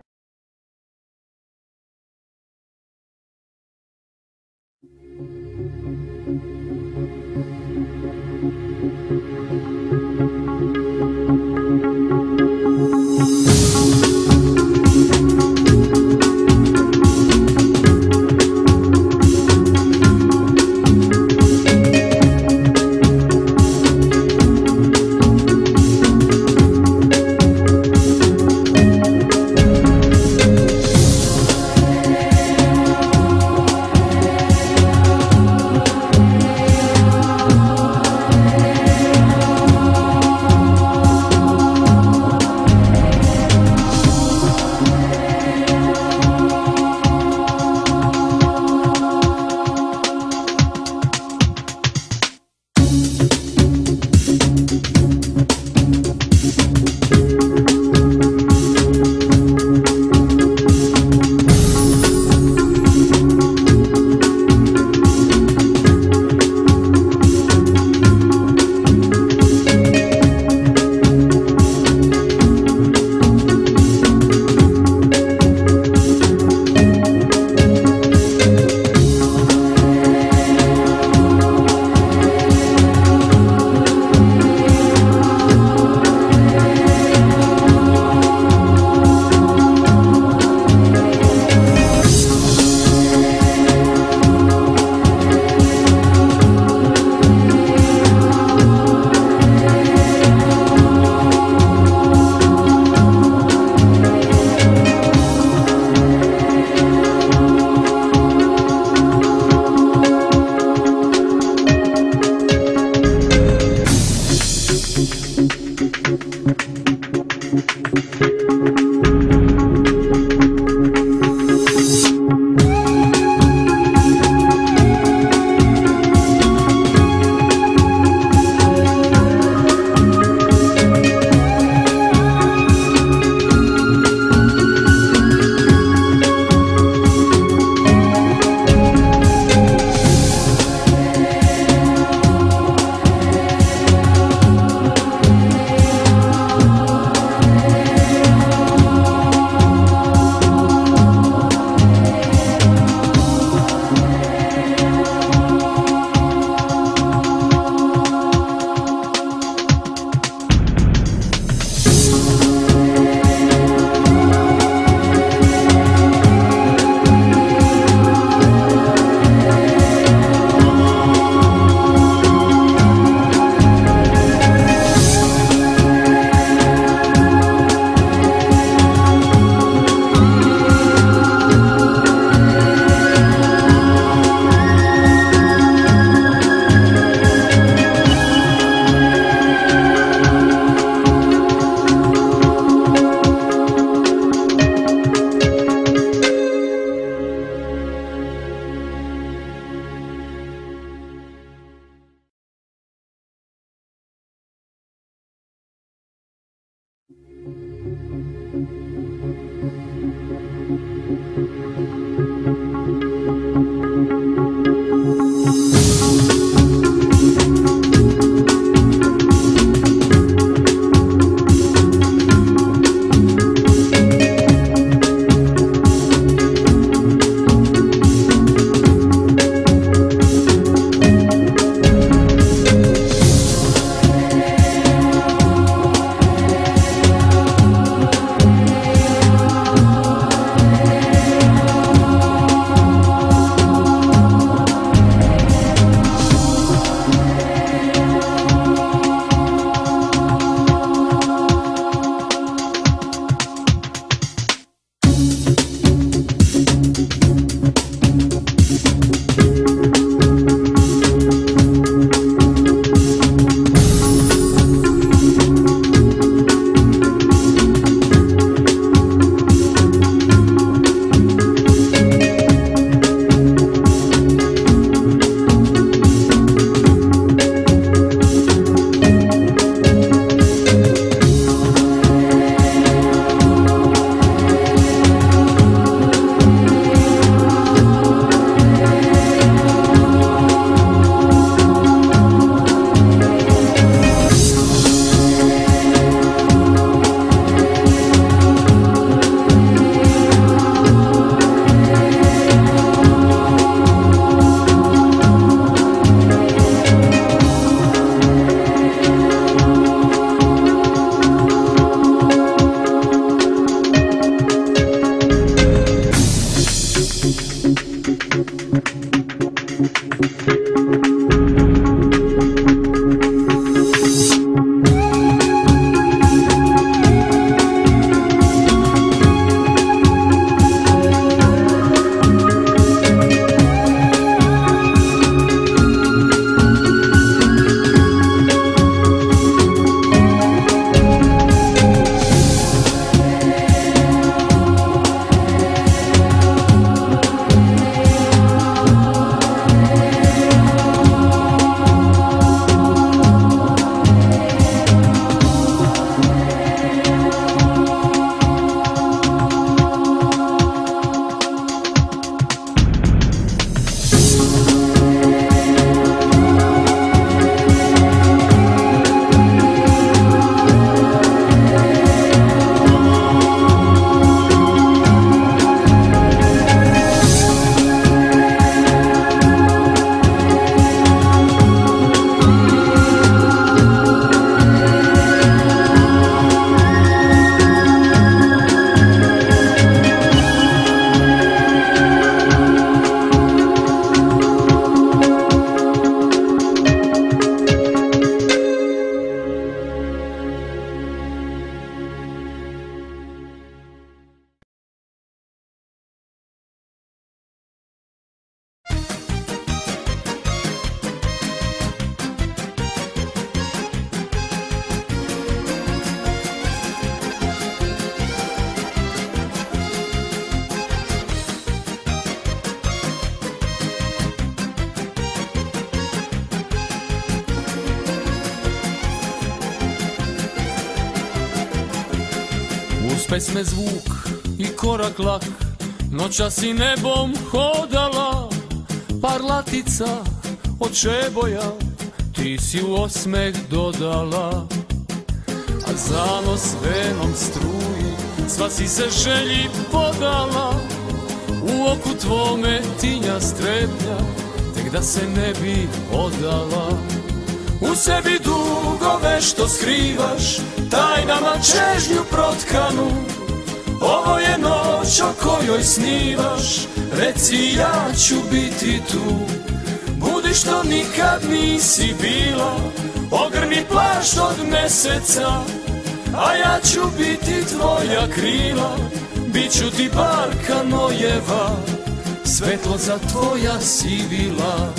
Uz pesme zvuk i korak lak, noćas i nebom hodala, par latica od šeboja ti si u osmeh dodala. A zanos venom struji, sva si se želji podala, u oku tvome tinja strepnja, tek da se ne bi odala. U sebi dugove što skrivaš, tajnama čežnju protkanu, ovo je noć o kojoj snivaš, reci ja ću biti tu. Budi što nikad nisi bila, ogrni plašt od meseca, a ja ću biti tvoja krila, bit ću ti barka nojeva, svetlo za tvoja sivila.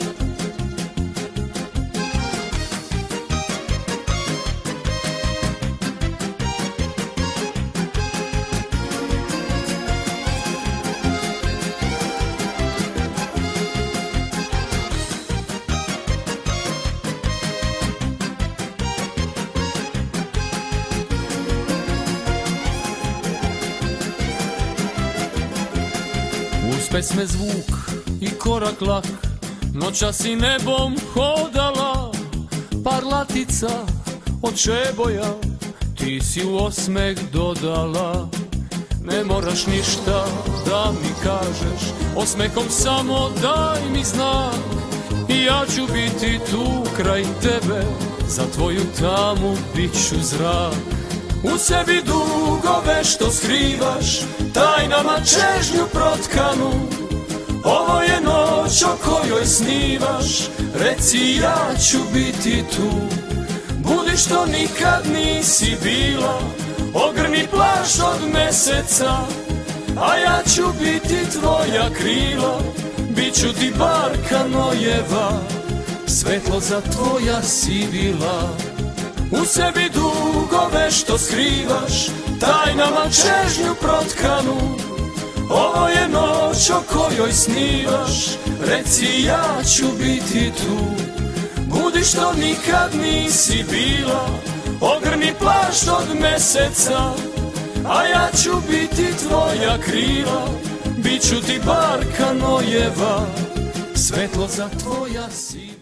Uz pesme zvuk i korak lak, noćas i nebom hodala, par latica od šeboja ti si u osmeh dodala. Ne moraš ništa da mi kažeš, osmehom samo daj mi znak, i ja ću biti tu kraj tebe, za tvoju tamu bit ću zrak. U sebi dugove što skrivaš, tajnama čežnju protkanu, ovo je noć o kojoj snivaš, reci ja ću biti tu. Budi što nikad nisi bila, ogrni plašt od meseca, a ja ću biti tvoja krila, bit ću ti barka nojeva, svetlo za tvoja sivila. U sebi dugove što skrivaš, tajnama čežnju protkanu, ovo je noć o kojoj snivaš, reci ja ću biti tu. Budi što nikad nisi bila, ogrni plašt od meseca, a ja ću biti tvoja krila, bit ću ti barka nojeva, svetlo za tvoja sivila.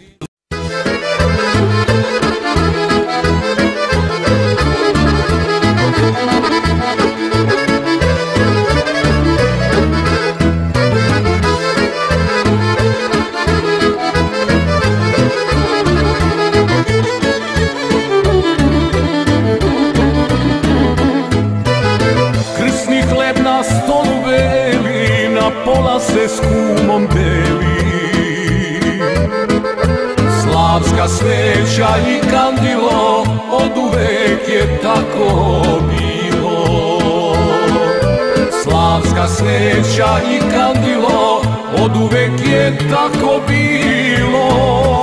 Krsni hleb na stolu beli, na pola se s kumom deli. Slavska sveća i kandilo, od uvek je tako bilo. Slavska sveća i kandilo, od uvek je tako bilo.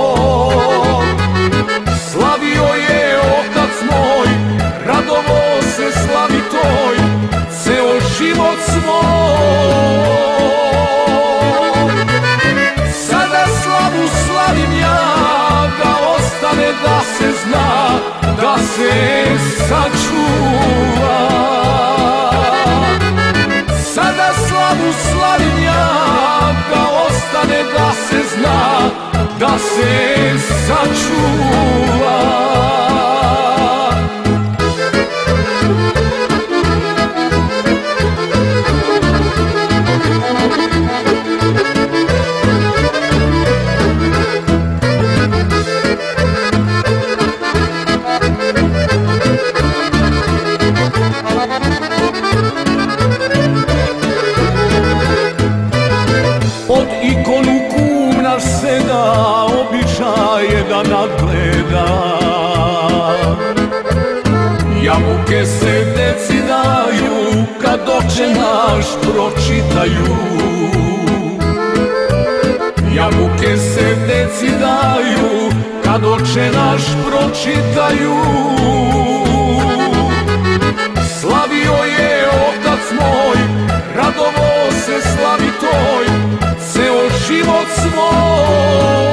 Slavio je otac moj, radovo se slavi toj, ceo život svoj. Sada slavu slavim ja, da ostane da se zna, da se sačuva. Sada slavu slavim ja, da ostane da se zna, da se sačuva. Pod ikonu kum naš seda, običaj je da nadgleda. Jabuke se deci daju, kad oče naš pročitaju. Jabuke se deci daju, kad oče naš pročitaju. Slavio je otac moj, radovo se slavi toj, ceo život svoj.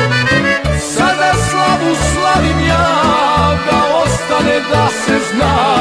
Sada slavu slavim ja, da ostane da se zna,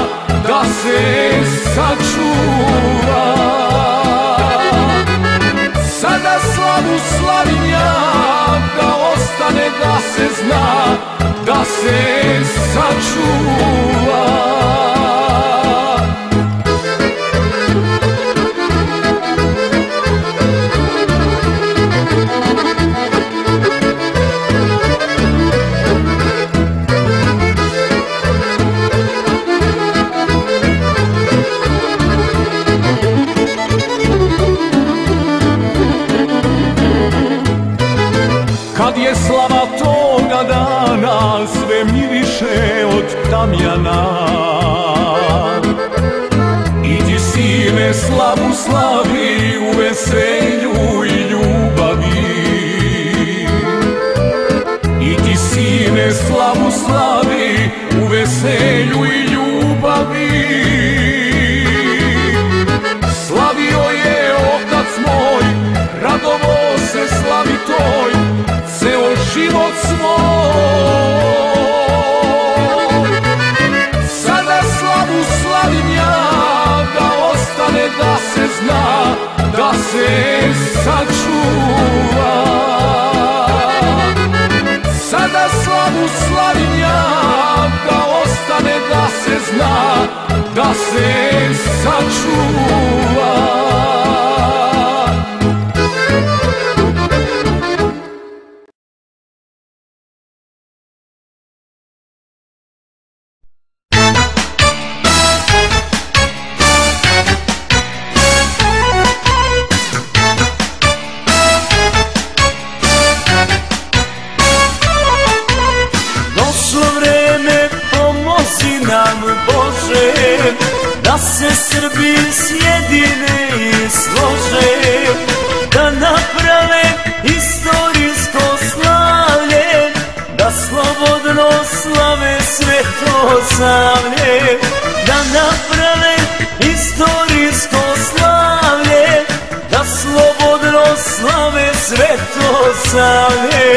je slava toga dana sve miriše od tamjana. Idi sine slavu slavi u veselju i ljubavi. Idi sine slavu slavi u veselju i ljubavi. Slavio je otac moj, radovo se slavi toj, ceo život svoj. Sada slavu slavim ja, da ostane da se zna, da se sačuva. Sada slavu slavim ja, da ostane da se zna, da se sačuva. Da se Srbi sjedine i slože, da naprave istorijsko slavlje, da slobodno slave Svetosavlje. Da naprave istorijsko slavlje, da slobodno slave Svetosavlje.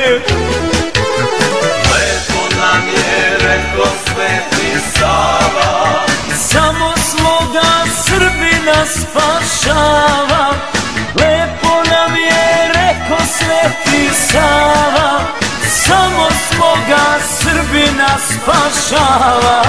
Lepo nam je rekao Sveti Sava, samo svoga Srbina spašava. Lepo nam je rekao Sveti Sava, samo svoga Srbina spašava.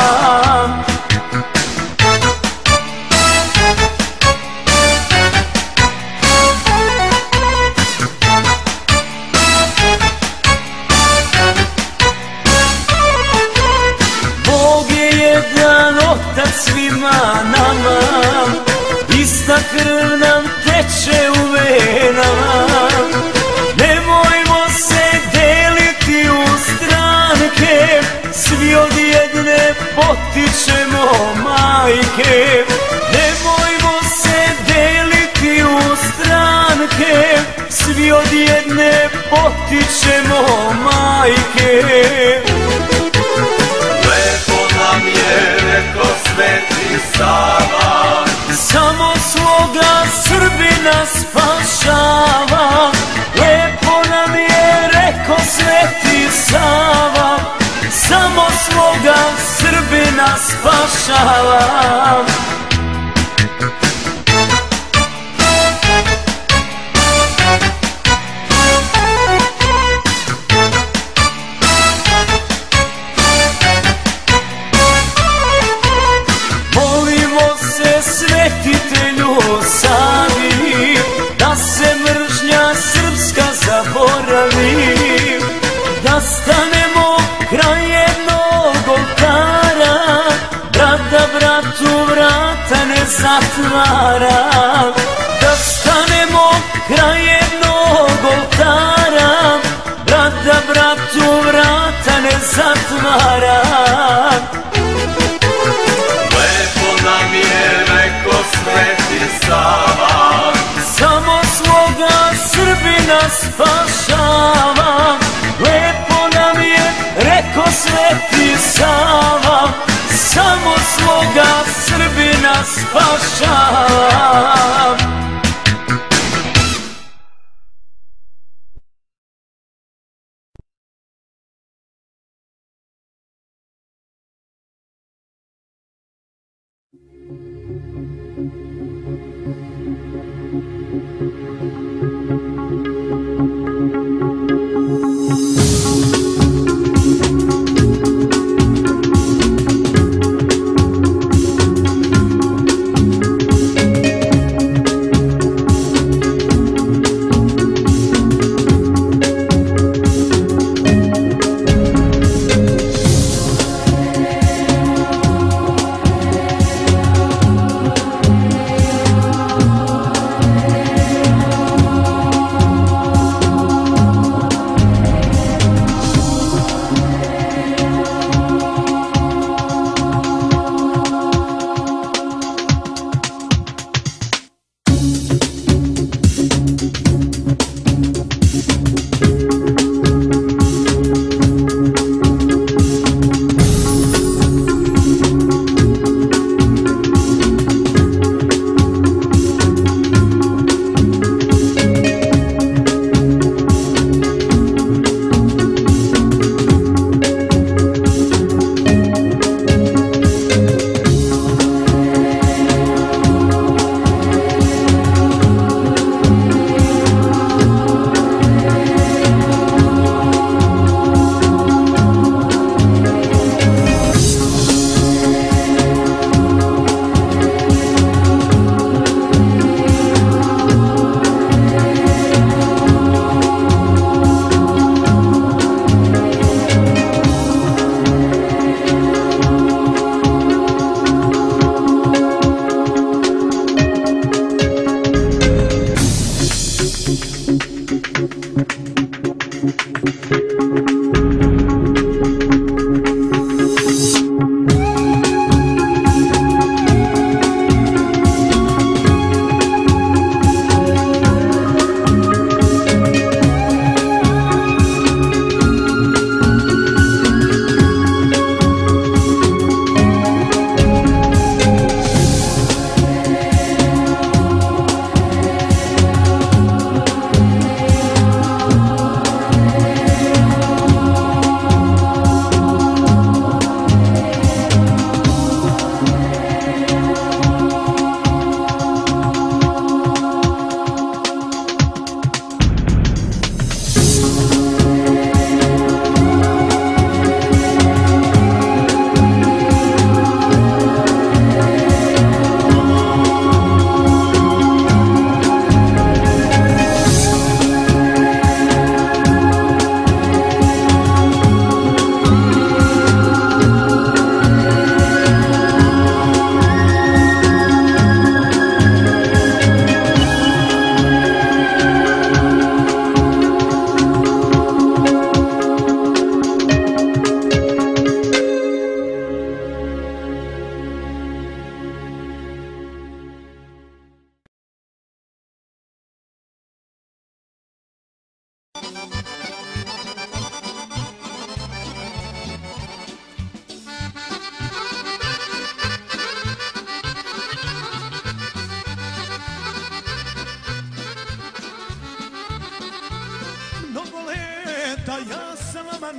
Svima nama ista krv nam teče u venama. Nemojmo se deliti u stranke, svi od jedne potičemo majke. Nemojmo se deliti u stranke, svi od jedne potičemo majke. lepo nam je rekao Sveti Sava, samo svoga Srbina spašava. Lepo nam je rekao Sveti Sava, samo svoga Srbina spašava. Svetitelju Savi, da se mržnja srpska zaboravi, da stanemo kraj jednog oltara, brat da bratu vrata ne zatvara. Da stanemo kraj jednog oltara, brat da bratu vrata ne zatvara. Sveti Sava, samo svoga Srbina spašava. Lepo nam je rekao Sveti Sava, samo svoga Srbina spašava.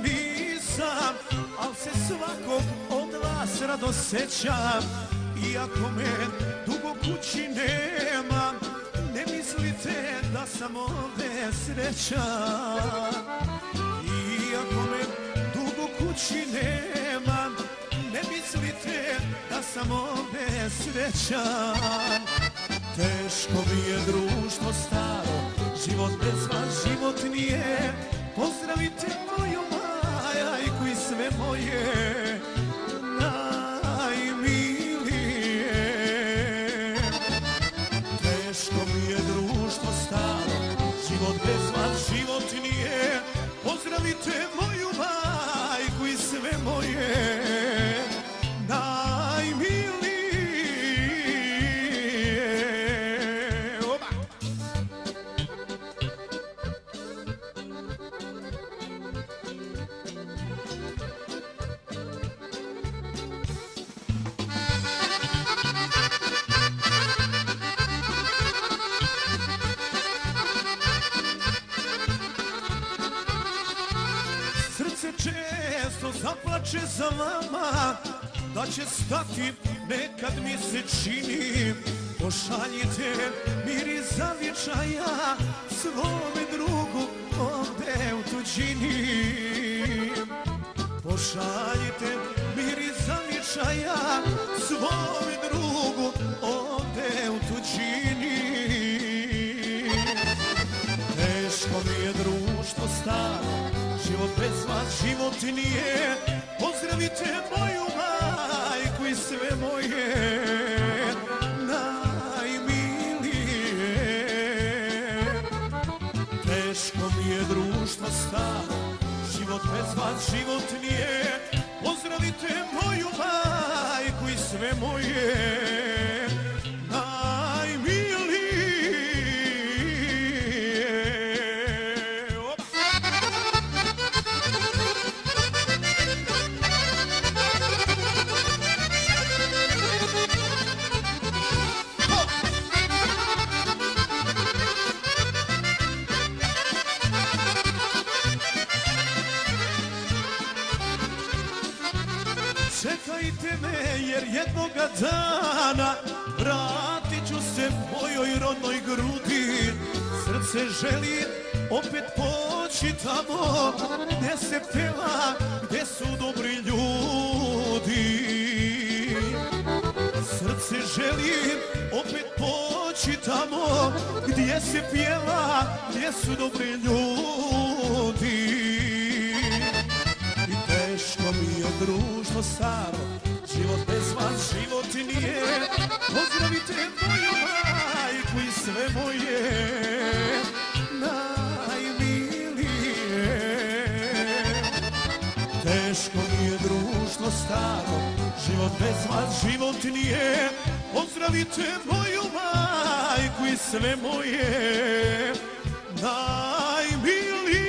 nisam, al se svakog od vas rado sećam. Iako me dugo kući nema, ne mislite da sam ovde srećan. Iako me dugo kući nema, ne mislite da sam ovde srećan. Teško mi je društvo staro, život bez vas život nije. Pozdravite moju majku i sve moje najmilije. Teško mi je društvo staro, život bez vas život nije. Pozdravite moju majku i sve moje najmilije. Često zaplače za vama, da će stati nekad mi se čini. Pošaljite miris zavječaja svome drugu ovde u tuđini. Pošaljite miris zavječaja svome drugu ovde u tuđini. Teško mi je društvo staro, život bez vas život nije. Pozdravite moju majku i sve moje najmilije. Teško mi je društvo staro, život bez vas život nije. Pozdravite moju majku i sve moje čekajte me, jer jednoga dana vratit ću se mojoj rodnoj grudi. Srce želi opet poći tamo gde se peva, gde su dobri ljudi. Srce želi opet poći tamo gdje se pjeva, gdje su dobri ljudi. Teško mi je društvo staro, život bez vas život nije. Pozdravite moju majku i sve moje najmilije. Teško mi je društvo staro, život bez vas život nije. Pozdravite moju majku i sve moje najmilije.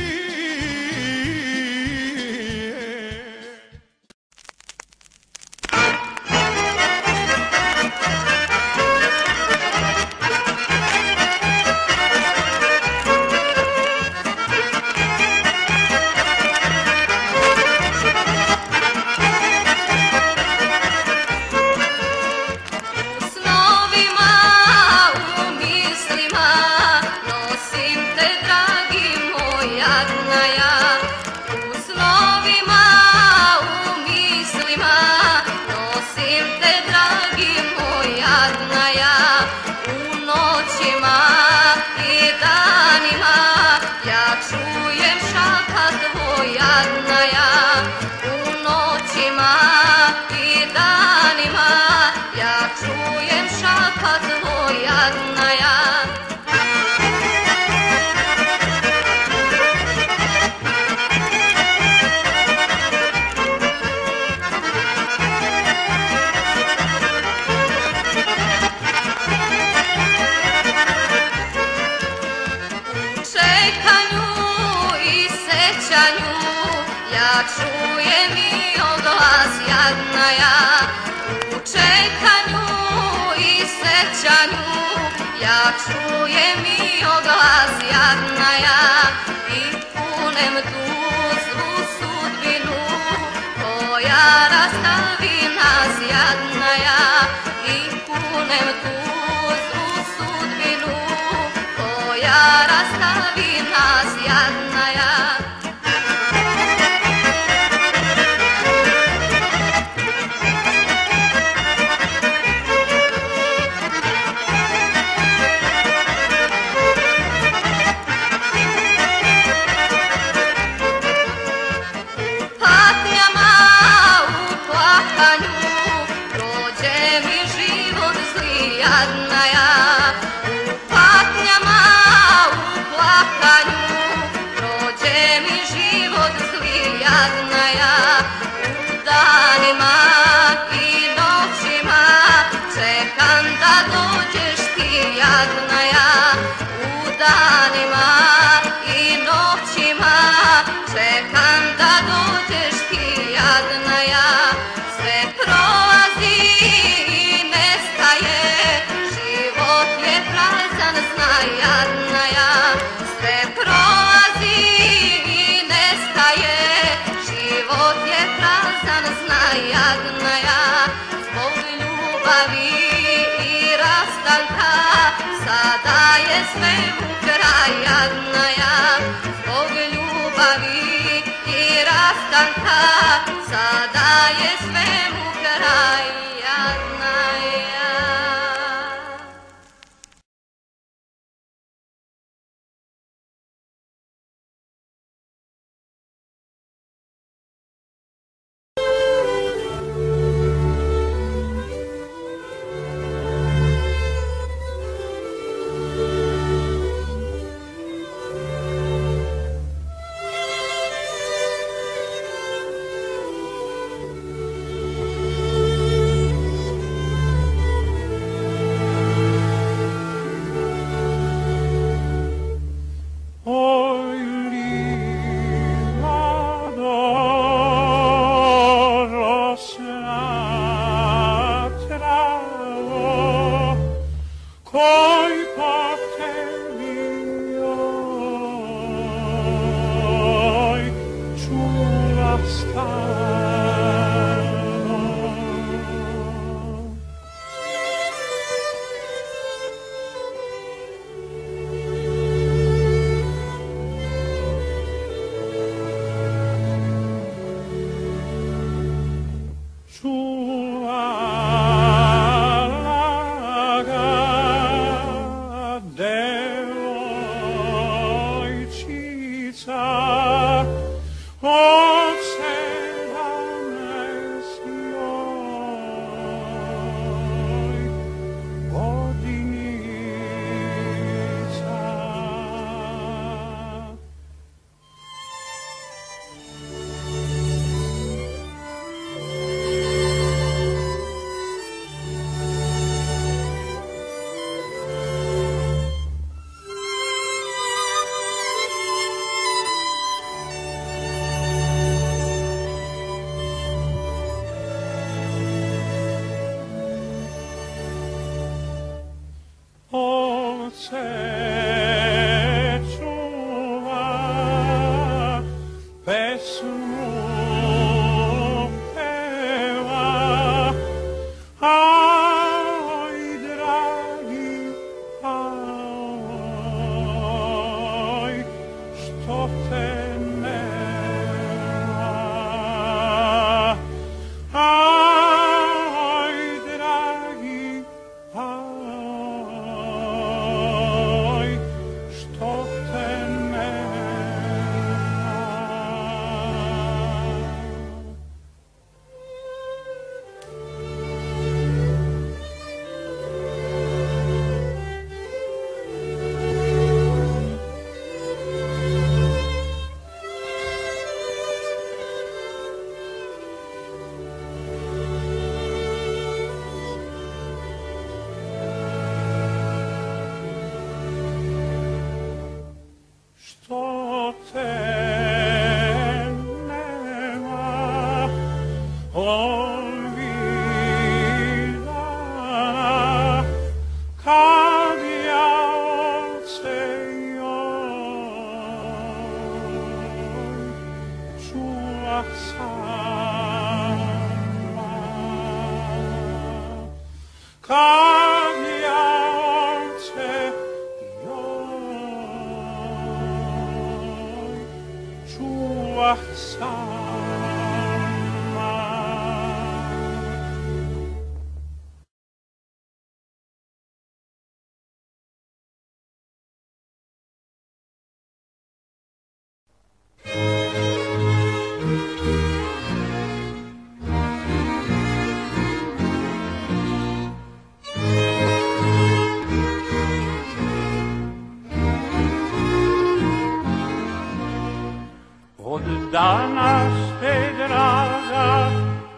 Ja čujem i oglas jadnaja, u čekanju i sećanju. Ja čujem i oglas jadnaja i punem tu zlu ljubavi i rastanka, sada je svemu kraj jadnaja. Zbog ljubavi i rastanka, sada je svemu kraj jadnaja. Danas te draga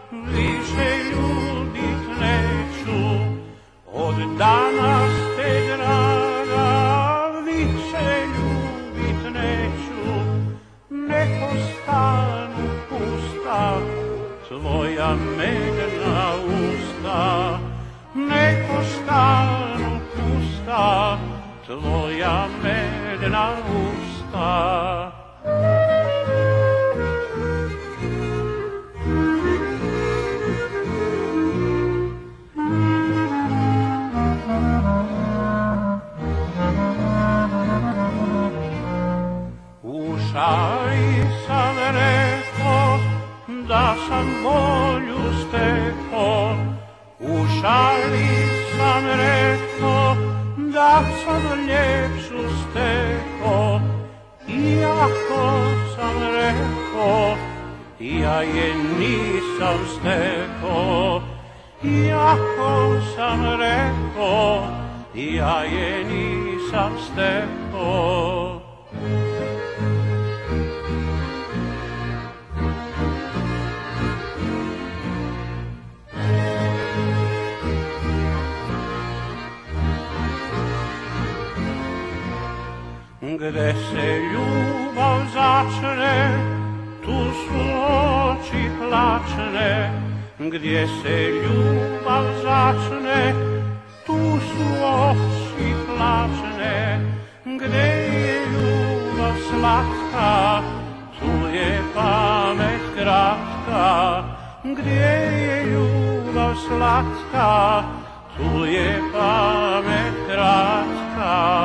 više ljubit neću, od danas te draga više ljubit neću, nek ostanu pusta tvoja medna usta, nek ostanu pusta tvoja medna usta. šali sam rekao da sam ljepšu steko, iako sam rekao ja je nisam steko, iako sam rekao ja je nisam steko. Gde se ljubav začne, tu su oči plačne. Gdje se ljubav začne, tu su oči plačne. Gde je ljubav slatka, tu je pamet kratka. Gdje je ljubav slatka, tu je pamet kratka.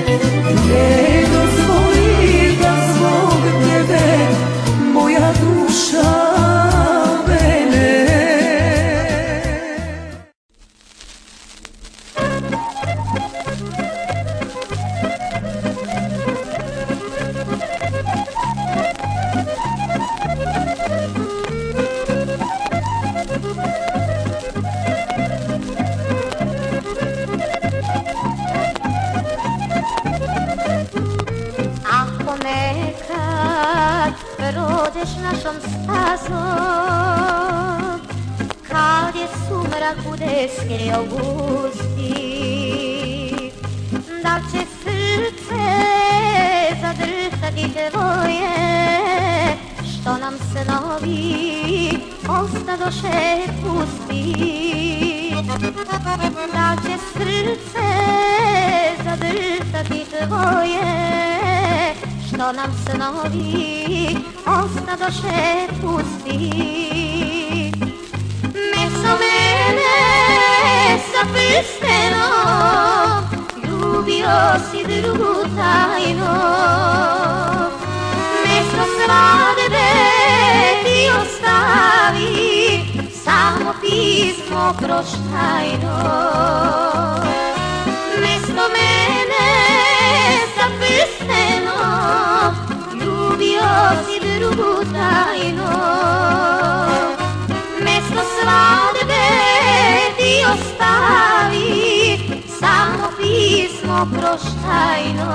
Ne dozvoli da zbog tebe moja duša prođeš našom stazom, kad je sumrak u deskri augusti, da će srce zadrhtati tvoje, što nam snovi ostadoše pusti. Da će srce zadrhtati tvoje, što nam snovi ostadoše pusti. Mesto mene sa prstenom, ljubio si drugu tajnu. Mesto svadbe ti ostavi samo pismo proštajno. Mesto mene sa prstenom, ljubio si drugu tajnu. Mesto svadbe ti ostavi samo pismo proštajno.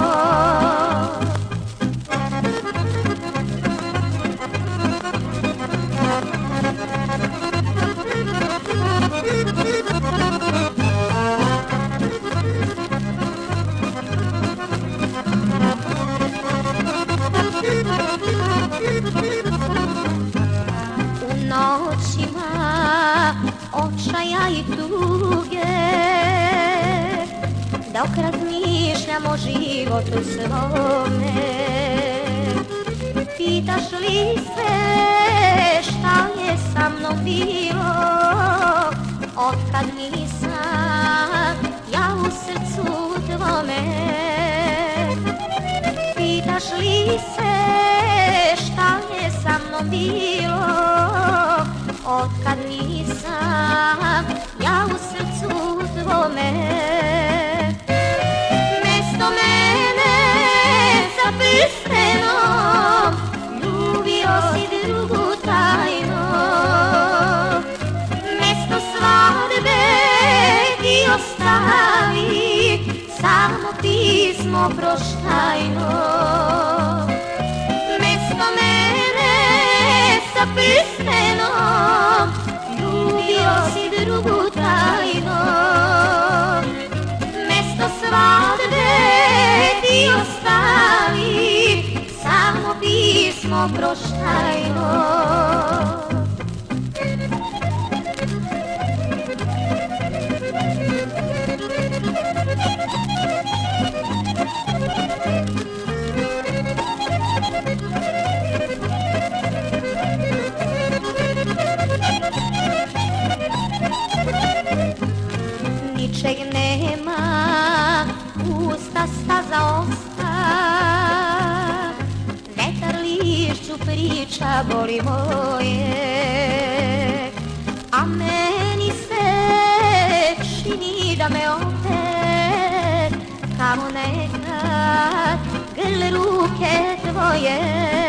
U noćima očaja i tuge, dok razmišljam o životu svome, pitaš li se šta je sa mnom bilo, otkad nisam ja u srcu tvome. Pitaš li se šta je sa mnom bilo, otkad nisam ja u srcu tvome. Mesto mene za prstenom, ljubio si drugu tajnu. Mesto svadbe ti ostavi samo pismo proštajno. Mesto mene sa prstenom, ljubio si drugu tajnu. Mesto svadbe ti ostavi samo pismo proštajno. Ničeg nema, usta staza osta, vetar lišću priča boli moje, a meni se čini da me opet kao nekad grle ruke tvoje.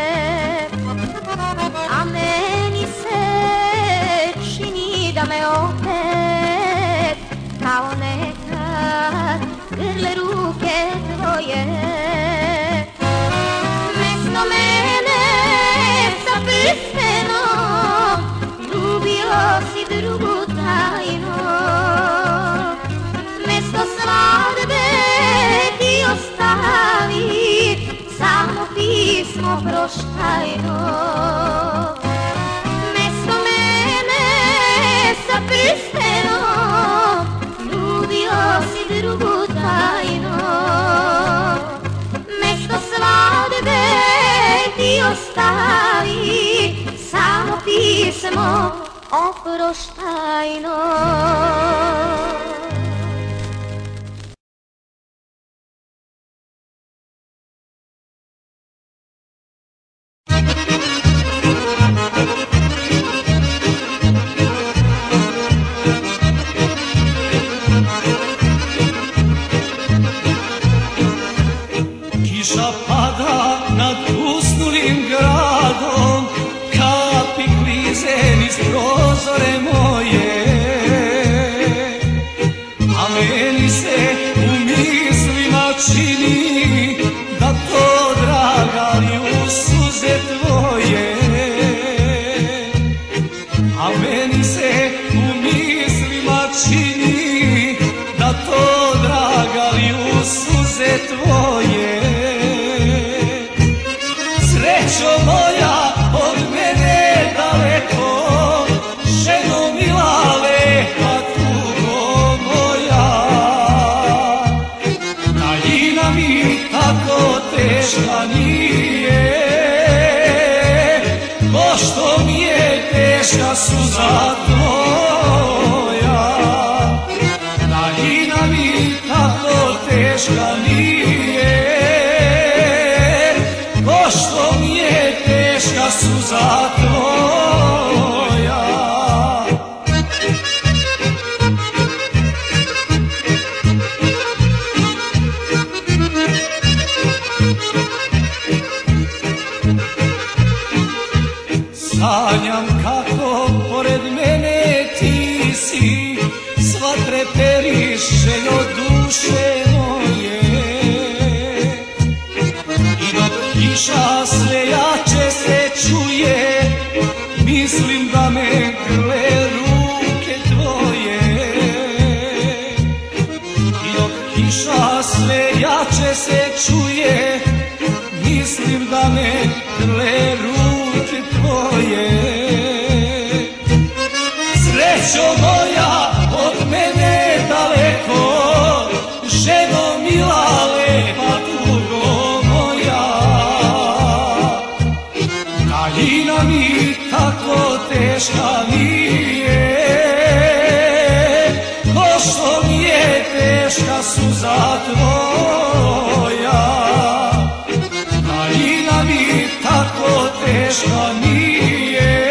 A meni se čini da me opet kao nekad grle ruke tvoje. Mesto mene sa prstenom, ljubio si drugu tajnu. Mesto svadbe ti ostavi samo pismo proštajno. Mesto mene sa prstenom, ljubio si drugu tajnu. Mesto svadbe ti ostavi samo pismo oproštajno. Kiša pada nad usnulim gradom, kapi klize niz prozore moje. moja, od mene daleko, ženo mila, lepa tugo moja. Tajina mi tako teška nije, ko što mi je teška suza tvoja. Tajina mi tako teška nije, ko što mi je teška suza tvoja. Sanjam kako pored mene ti si, sva treperiš željo duše moje. I dok kiša sve jače se čuje, mislim da me grle ruke tvoje. I dok kiša sve jače se čuje, mislim da me grle ruke tvoje. Srećo moja, od mene daleko, ženo mila, lepa tugo moja. Tajina mi tako teška nije, ko što mi je teška suza tvoja. Tajina mi tako teška nije,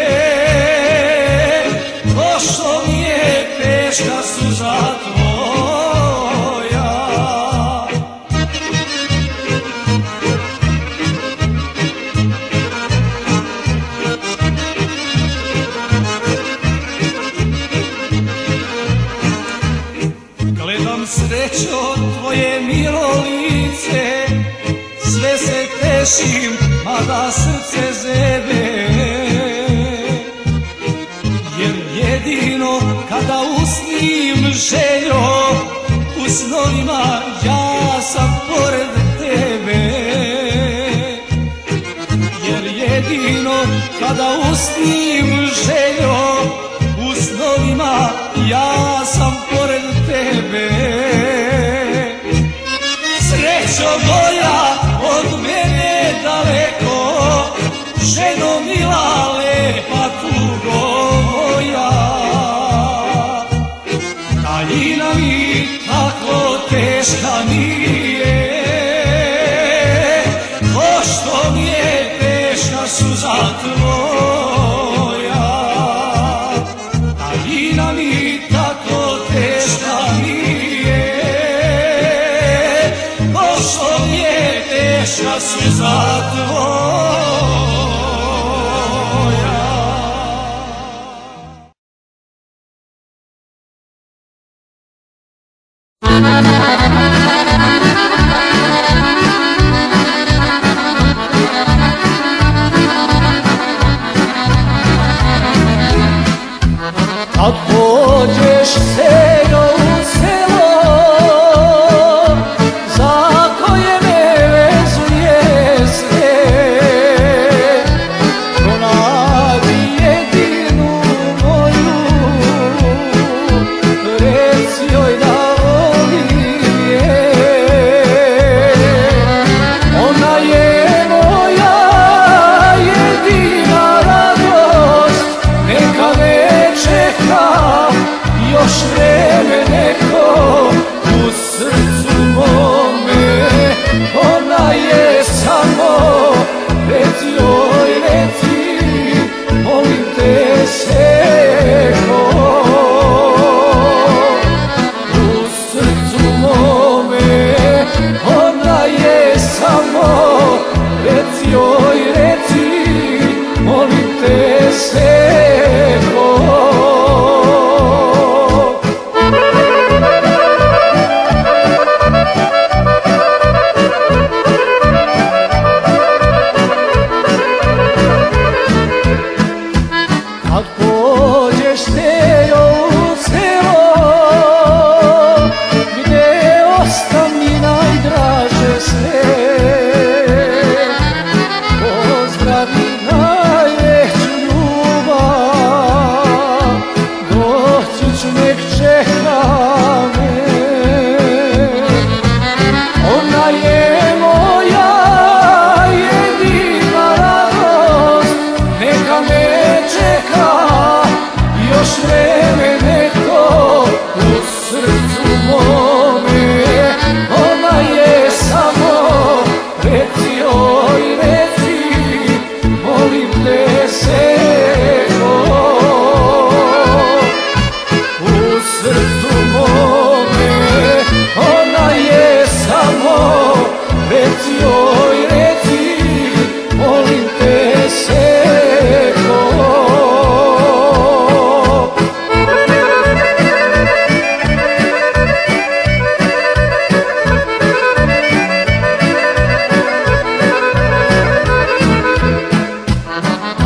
ko što mi je teška suza tvoja. Gledam srećo tvoje milo lice, sve se tešim, mada srce zebe. Jer jedino kada usnim željo, u snovima ja sam pored tebe. Jer jedino kada usnim željo, u snovima ja sam pored tebe. Srećo moja, od mene daleko, ženo mila, lepa tugo moja. Tajina mi tako teška nije, ko što mi je teška suza tvoja. Tajina mi tako teška nije, ko što mi je teška suza tvoja.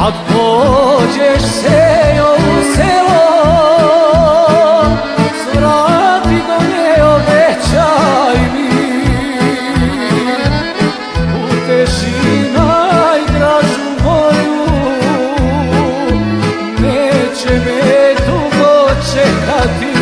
kad pođeš sejo u selo, svrati do nje obećaj mi, uteši najdražu moju, neće me dugo čekati.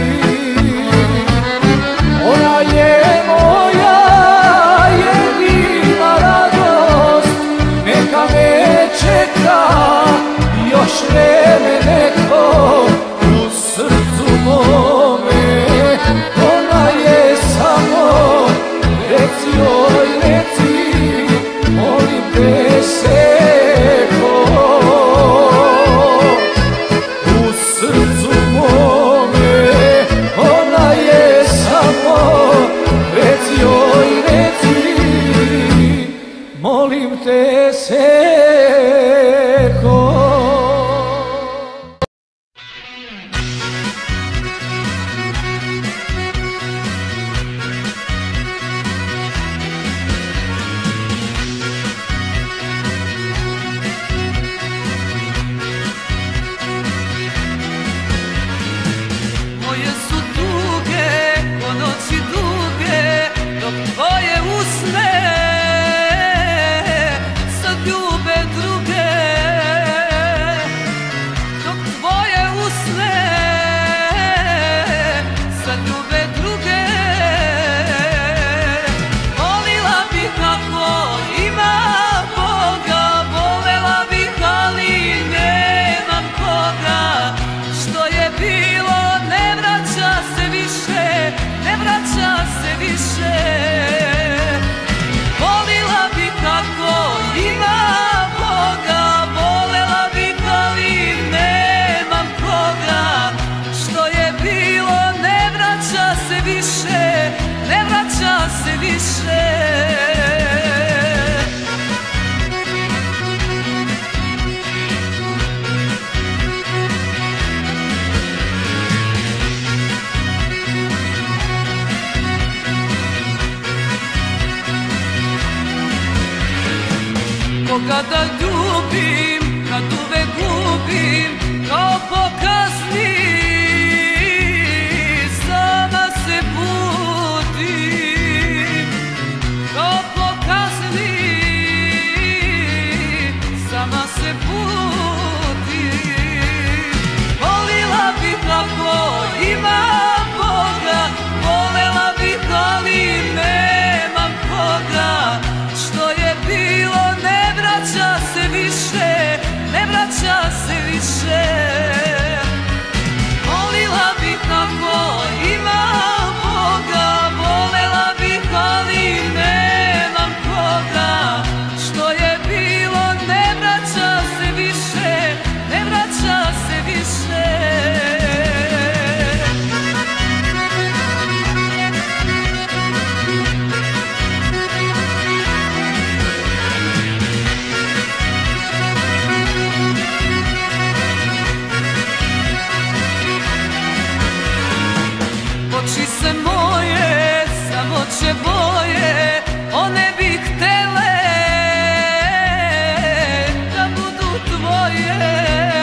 Ona je moja jedina radost, neka me čeka još vreme neko u srcu mome. Ona je samo, reci joj, reci, molim te seko, u srcu mome. Ona je samo, reci joj, reci, molim te seko. Moje su duge, ko noći duge, dok tvoje usne sad ljube druge. Dok tvoje usne sad ljube druge. Volila bih kako ima Boga, volela bih ali nemam koga. Što je bilo ne vraća se više, ne vraća se više. Volila bih kako ima Boga, volela bih ali nemam koga. Što je bilo ne vraća se više, ne vraća se više. Koga da ljubim, kad uvek gubim, kao pokazni, sama se budim. Kao pokazni, sama se budim. Volila bih kako ima Boga, volela bih ali nemam koga. Što je bilo ne vraća se više, ne vraća se više. Volila bih kako ima Boga, volela bih ali nemam koga. Što je bilo ne vraća se više, ne vraća se više. Oči se moje samo će boje, one bi htele da budu tvoje.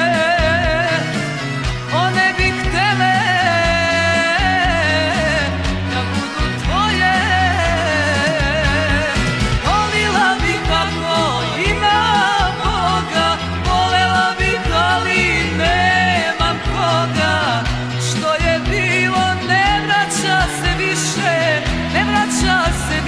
One bi htele da budu tvoje. Volila bih kako ima Boga, volela bih ali nemam koga. Što je bilo ne vraća se više, ne vraća se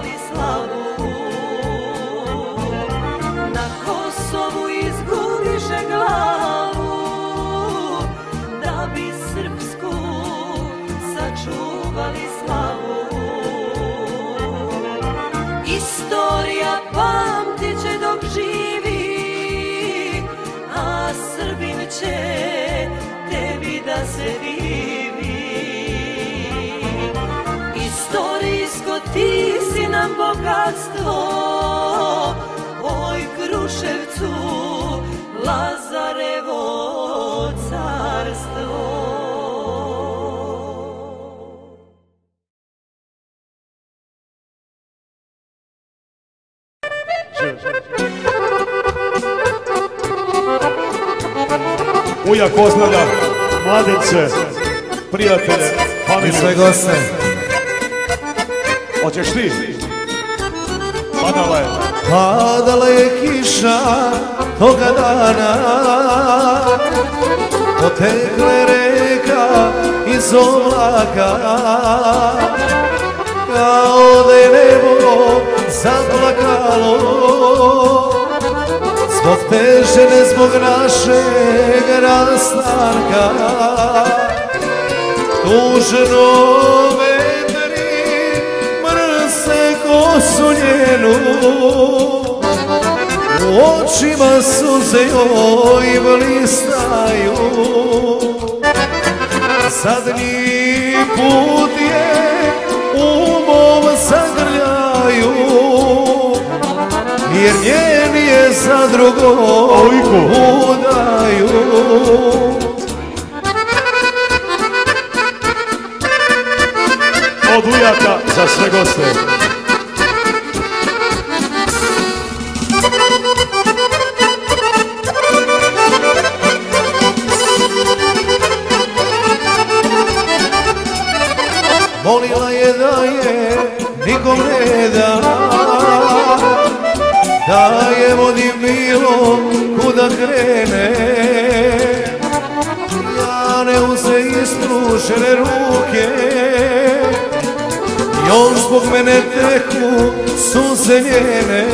čuvali slavu. Na Kosovu izgubiše glavu, da bi srpsku sačuvali slavu. Istorija pamtit će dok živi, a Srbin će tebi da se divi. Istorijsko ti si nam bogatstvo, oj Kruševcu Lazarevo carstvo. Uja pozdravlja mladence, prijatelje, familije. I sve goste. Hoćeš ti? Padala je. Padala je kiša toga dana, potekle reka iz oblaka, kao da je nebo zaplakalo, zbog te žene, zbog našeg rastanka. Tužno vetri mrse kosu njenu, u očima suze joj blistaju. Zadnji put je umom zagrljaju, jer njeni je za drugom udaju. Od ujaka za sve goste. Molila je da je nikom ne da, da je vodi bilo kuda krene. Ja ne uze isprušene ruke, još zbog mene teku suze njene.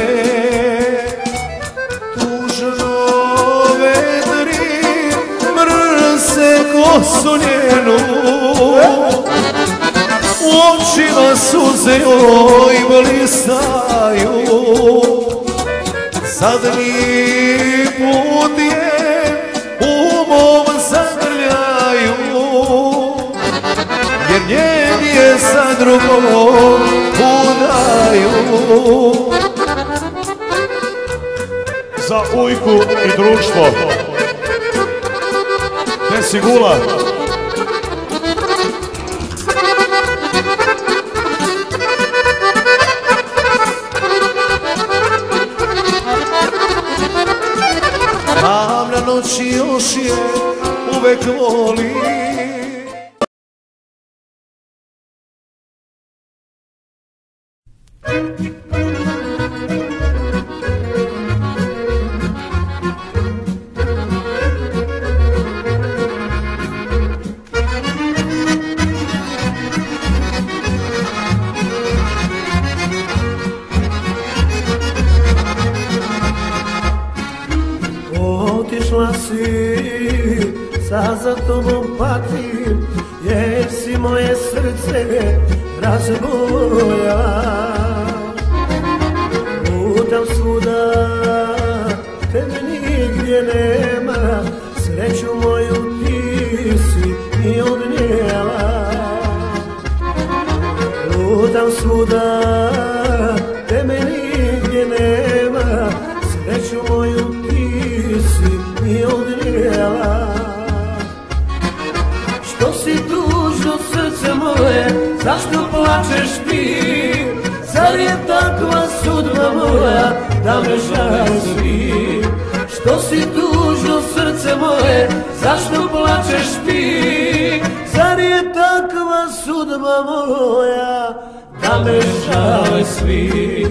Tužno vetri mrse kosu njenu, u očima suze joj blistaju. Zadnji put je umom zagrljaju, jer njen je za drugom udaju. Za ujku i društvo. Te si gula. Tamna noć još je uvek voli. Otišla si, sad za tobom patim, jer si moje srce razboja. Lutam svuda, tebe nigdje nema, sreću moju ti si mi odnijela. Lutam svuda, tebe nigdje nema, sreću moju ti si mi odnijela. Što si tužno srce moje, zašto plačeš ti? Zar je takva sudba moja da me žalosti? Što si tužno srce moje, zašto plačeš ti? Zar je takva sudba moja da me žale svi?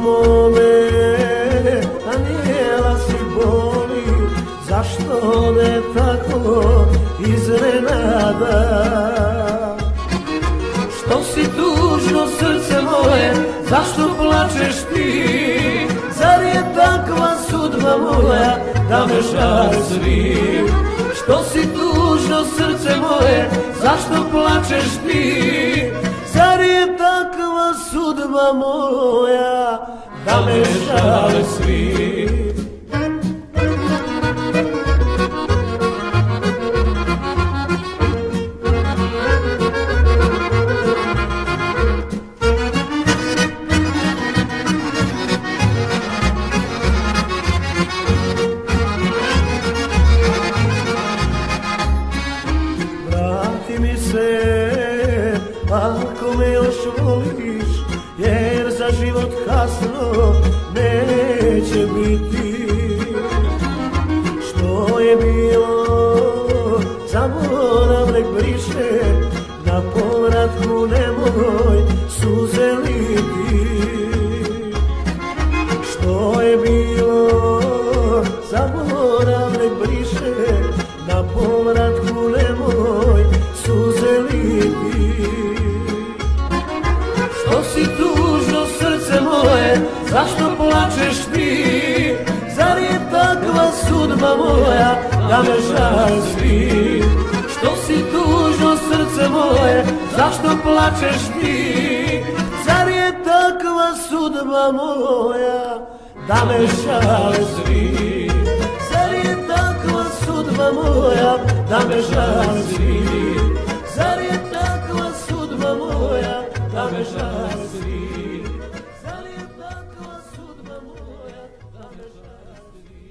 mome, Danijela si boli, zašto ne tako iznenada? Što si tužno srce moje, zašto plačeš ti? Zar je takva sudba moja da me žale svi? Što si tužno srce moje, zašto plačeš ti? Zar je takva sudba moja da me žale svi? Ako me još voliš, jer za život kasno neće biti. Što je bilo, zaborav nek briše, na povratku nemoj suze liti. Što je bilo, zaborav nek briše, na povratku nemoj suze liti. Što si tužno srce moje, zašto plačeš ti? Zar je takva sudba moja da me žale svi? Što si tužno srce moje, zašto plačeš ti? Zar je takva sudba moja da me žale svi? Zar je takva sudba moja da me žale svi? Zar je takva sudba moja da me žale svi? Zar je takva sudba moja da me žale svi?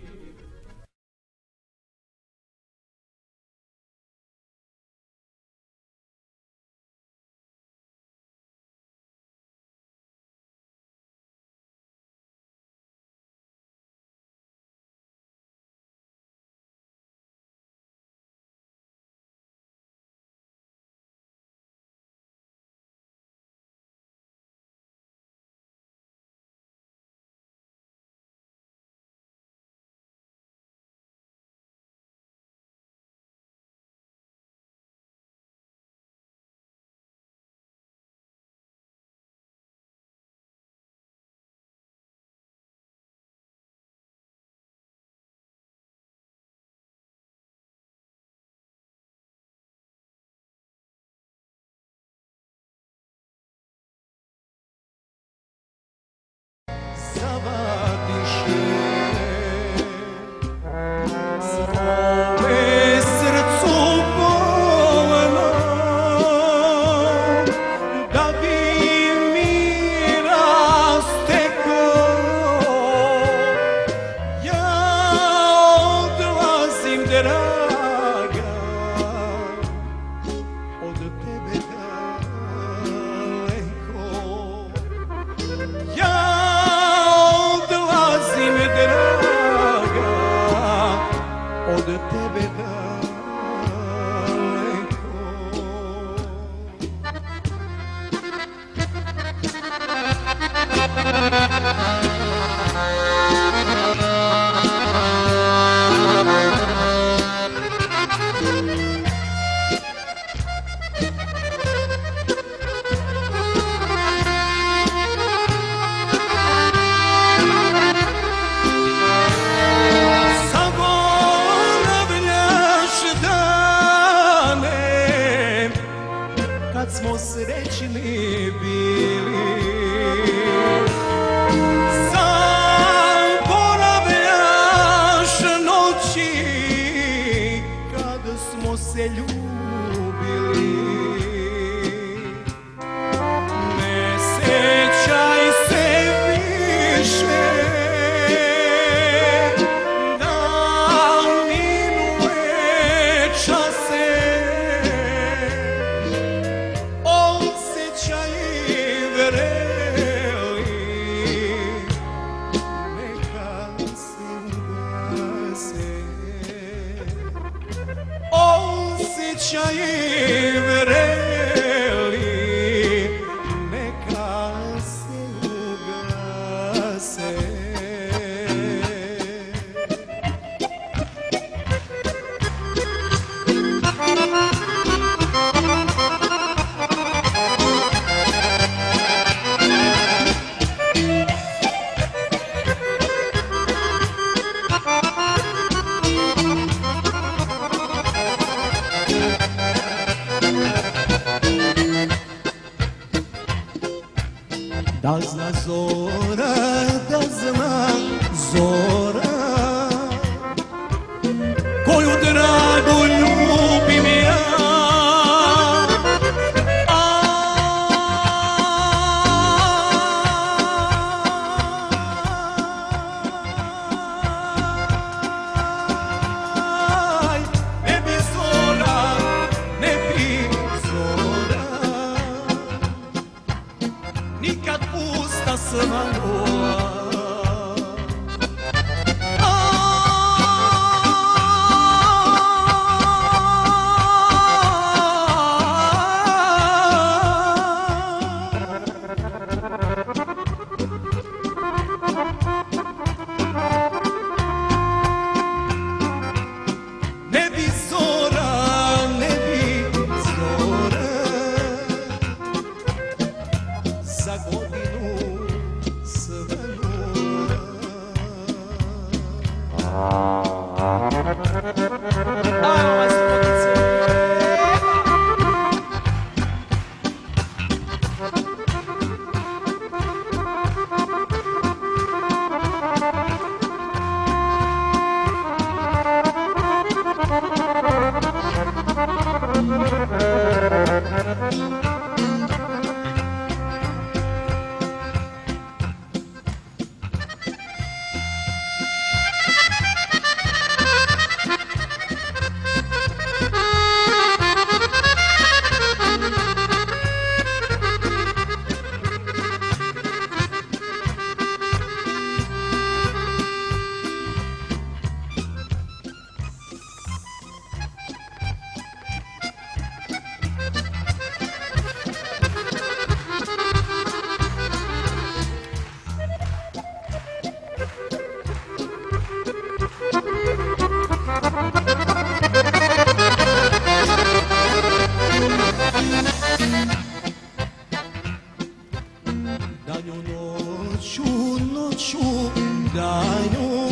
noću danju.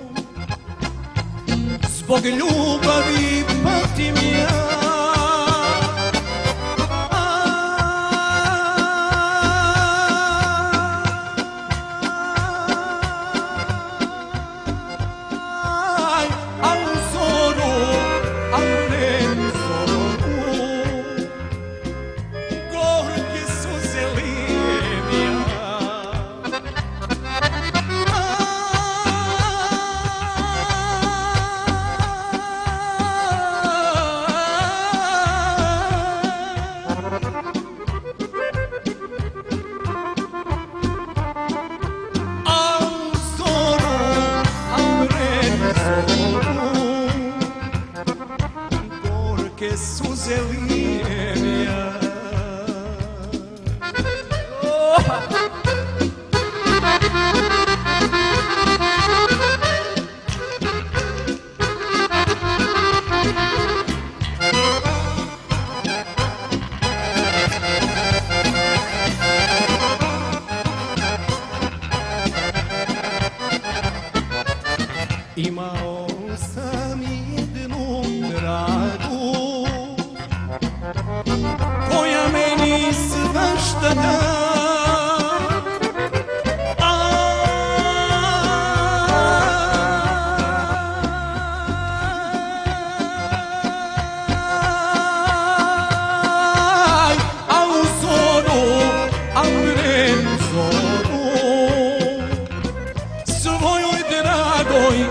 Zbog ljubavi patim ja. Imao sam jednu dragu koja meni svašta da. A u zoru, a pred zoru svojoj dragoj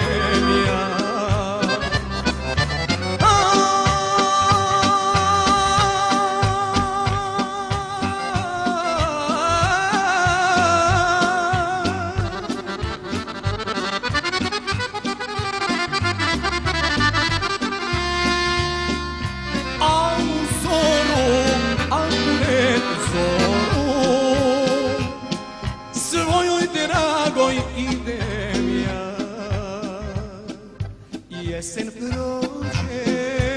idem ja. Jesen prođe,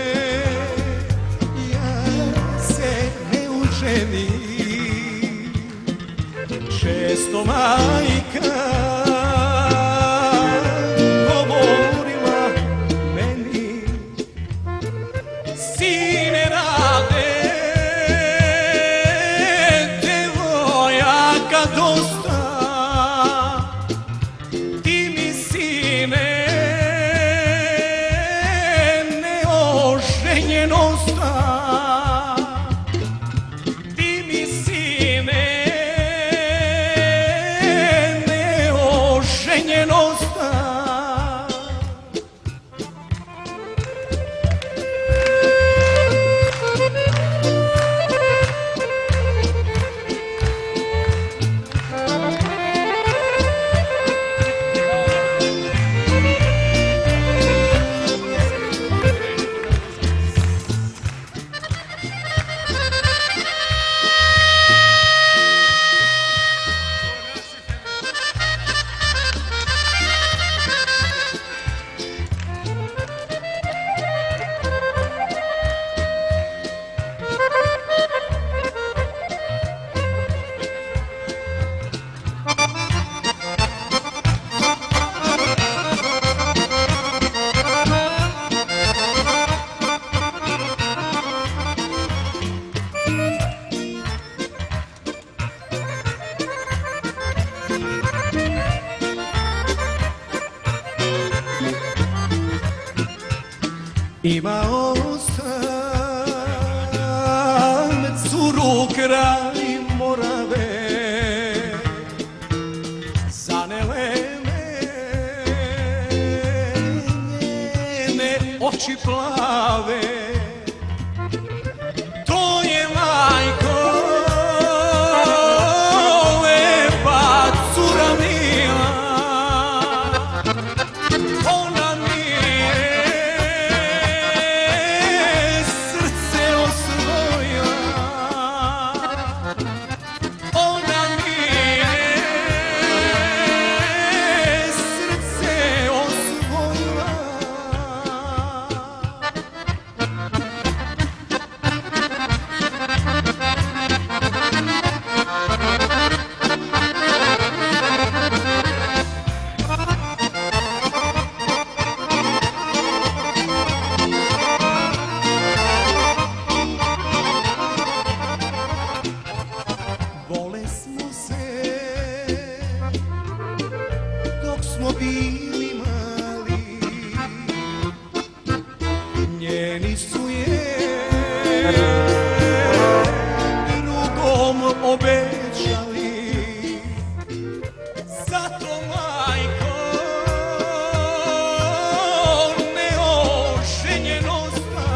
ja se ne oženim. Često majka govorila meni: sine rade, devojaka dosta. Ti mi sine neoženjen osta. Imao sam curu kraj Morave, zanele me njene oči plave. To je majko lepa cura mila, ona mi smo bili mali, njeni su je drugom obećali. Zato majko neoženjeno sta,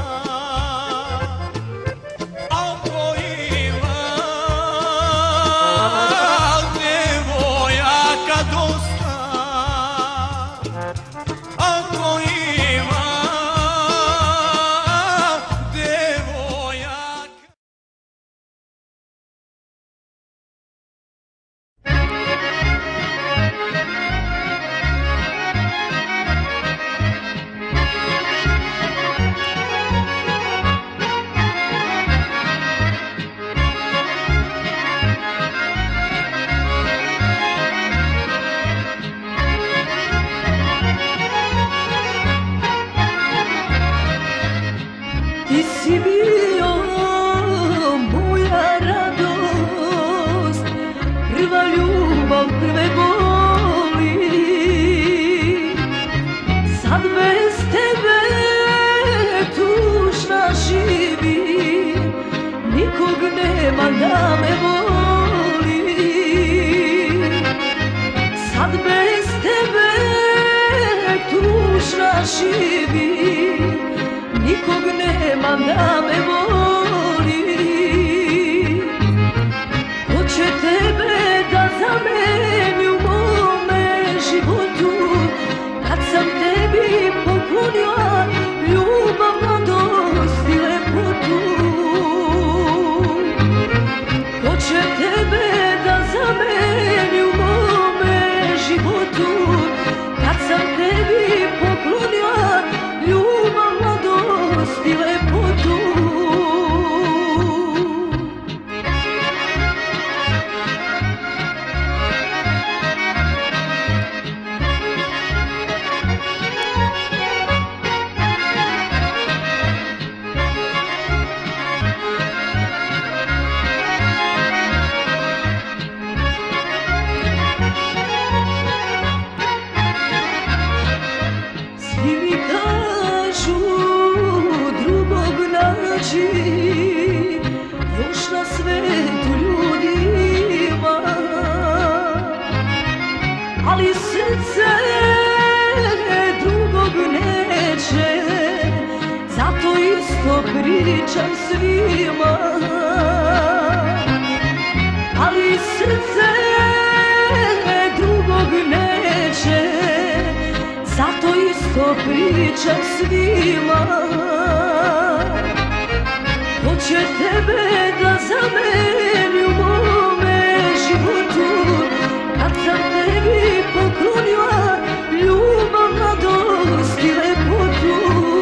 ako ima devojaka dosta, ako ima devojaka. Ti si bio moja radost, prva ljubav, prve boli. Sad bez tebe tužna živim, nikog nema da me voli. Sad bez tebe tužna živim, nikog nema da me voli. Hoće tebe da zameni u mome životu, kad sam tebi poklonila ljubav, mladost i lepotu. Hoće tebe da zameni u mome životu, kad sam tebi poklonila ljubav, mladost i lepotu. Svi mi kažu drugog naći, još na svetu ljudi ima, ali srce drugog neće, zato isto pričam svima. Ali srce drugog neće, zato isto pričam svima. Hoće tebe da zameni u mome životu, kad sam tebi poklonila ljubav, mladost i lepotu.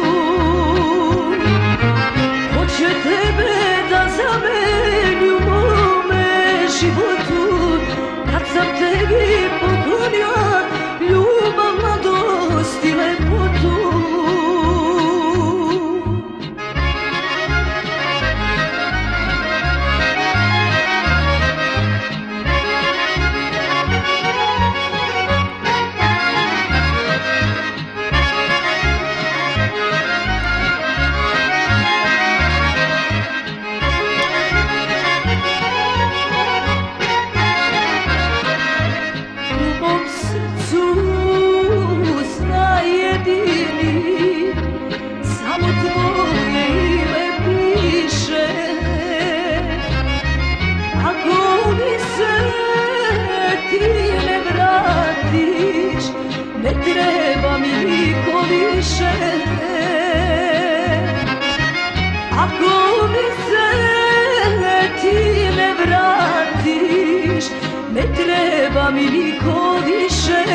Hoće tebe da zameni u mome životu, kad sam tebi poklonila ljubav, mladost i lepotu. U mom srcu zna jedini, samo tvoje ime piše. Ako mi se ti ne vratiš, ne treba mi niko više. Ako mi se ti ne vratiš, ne treba mi niko više.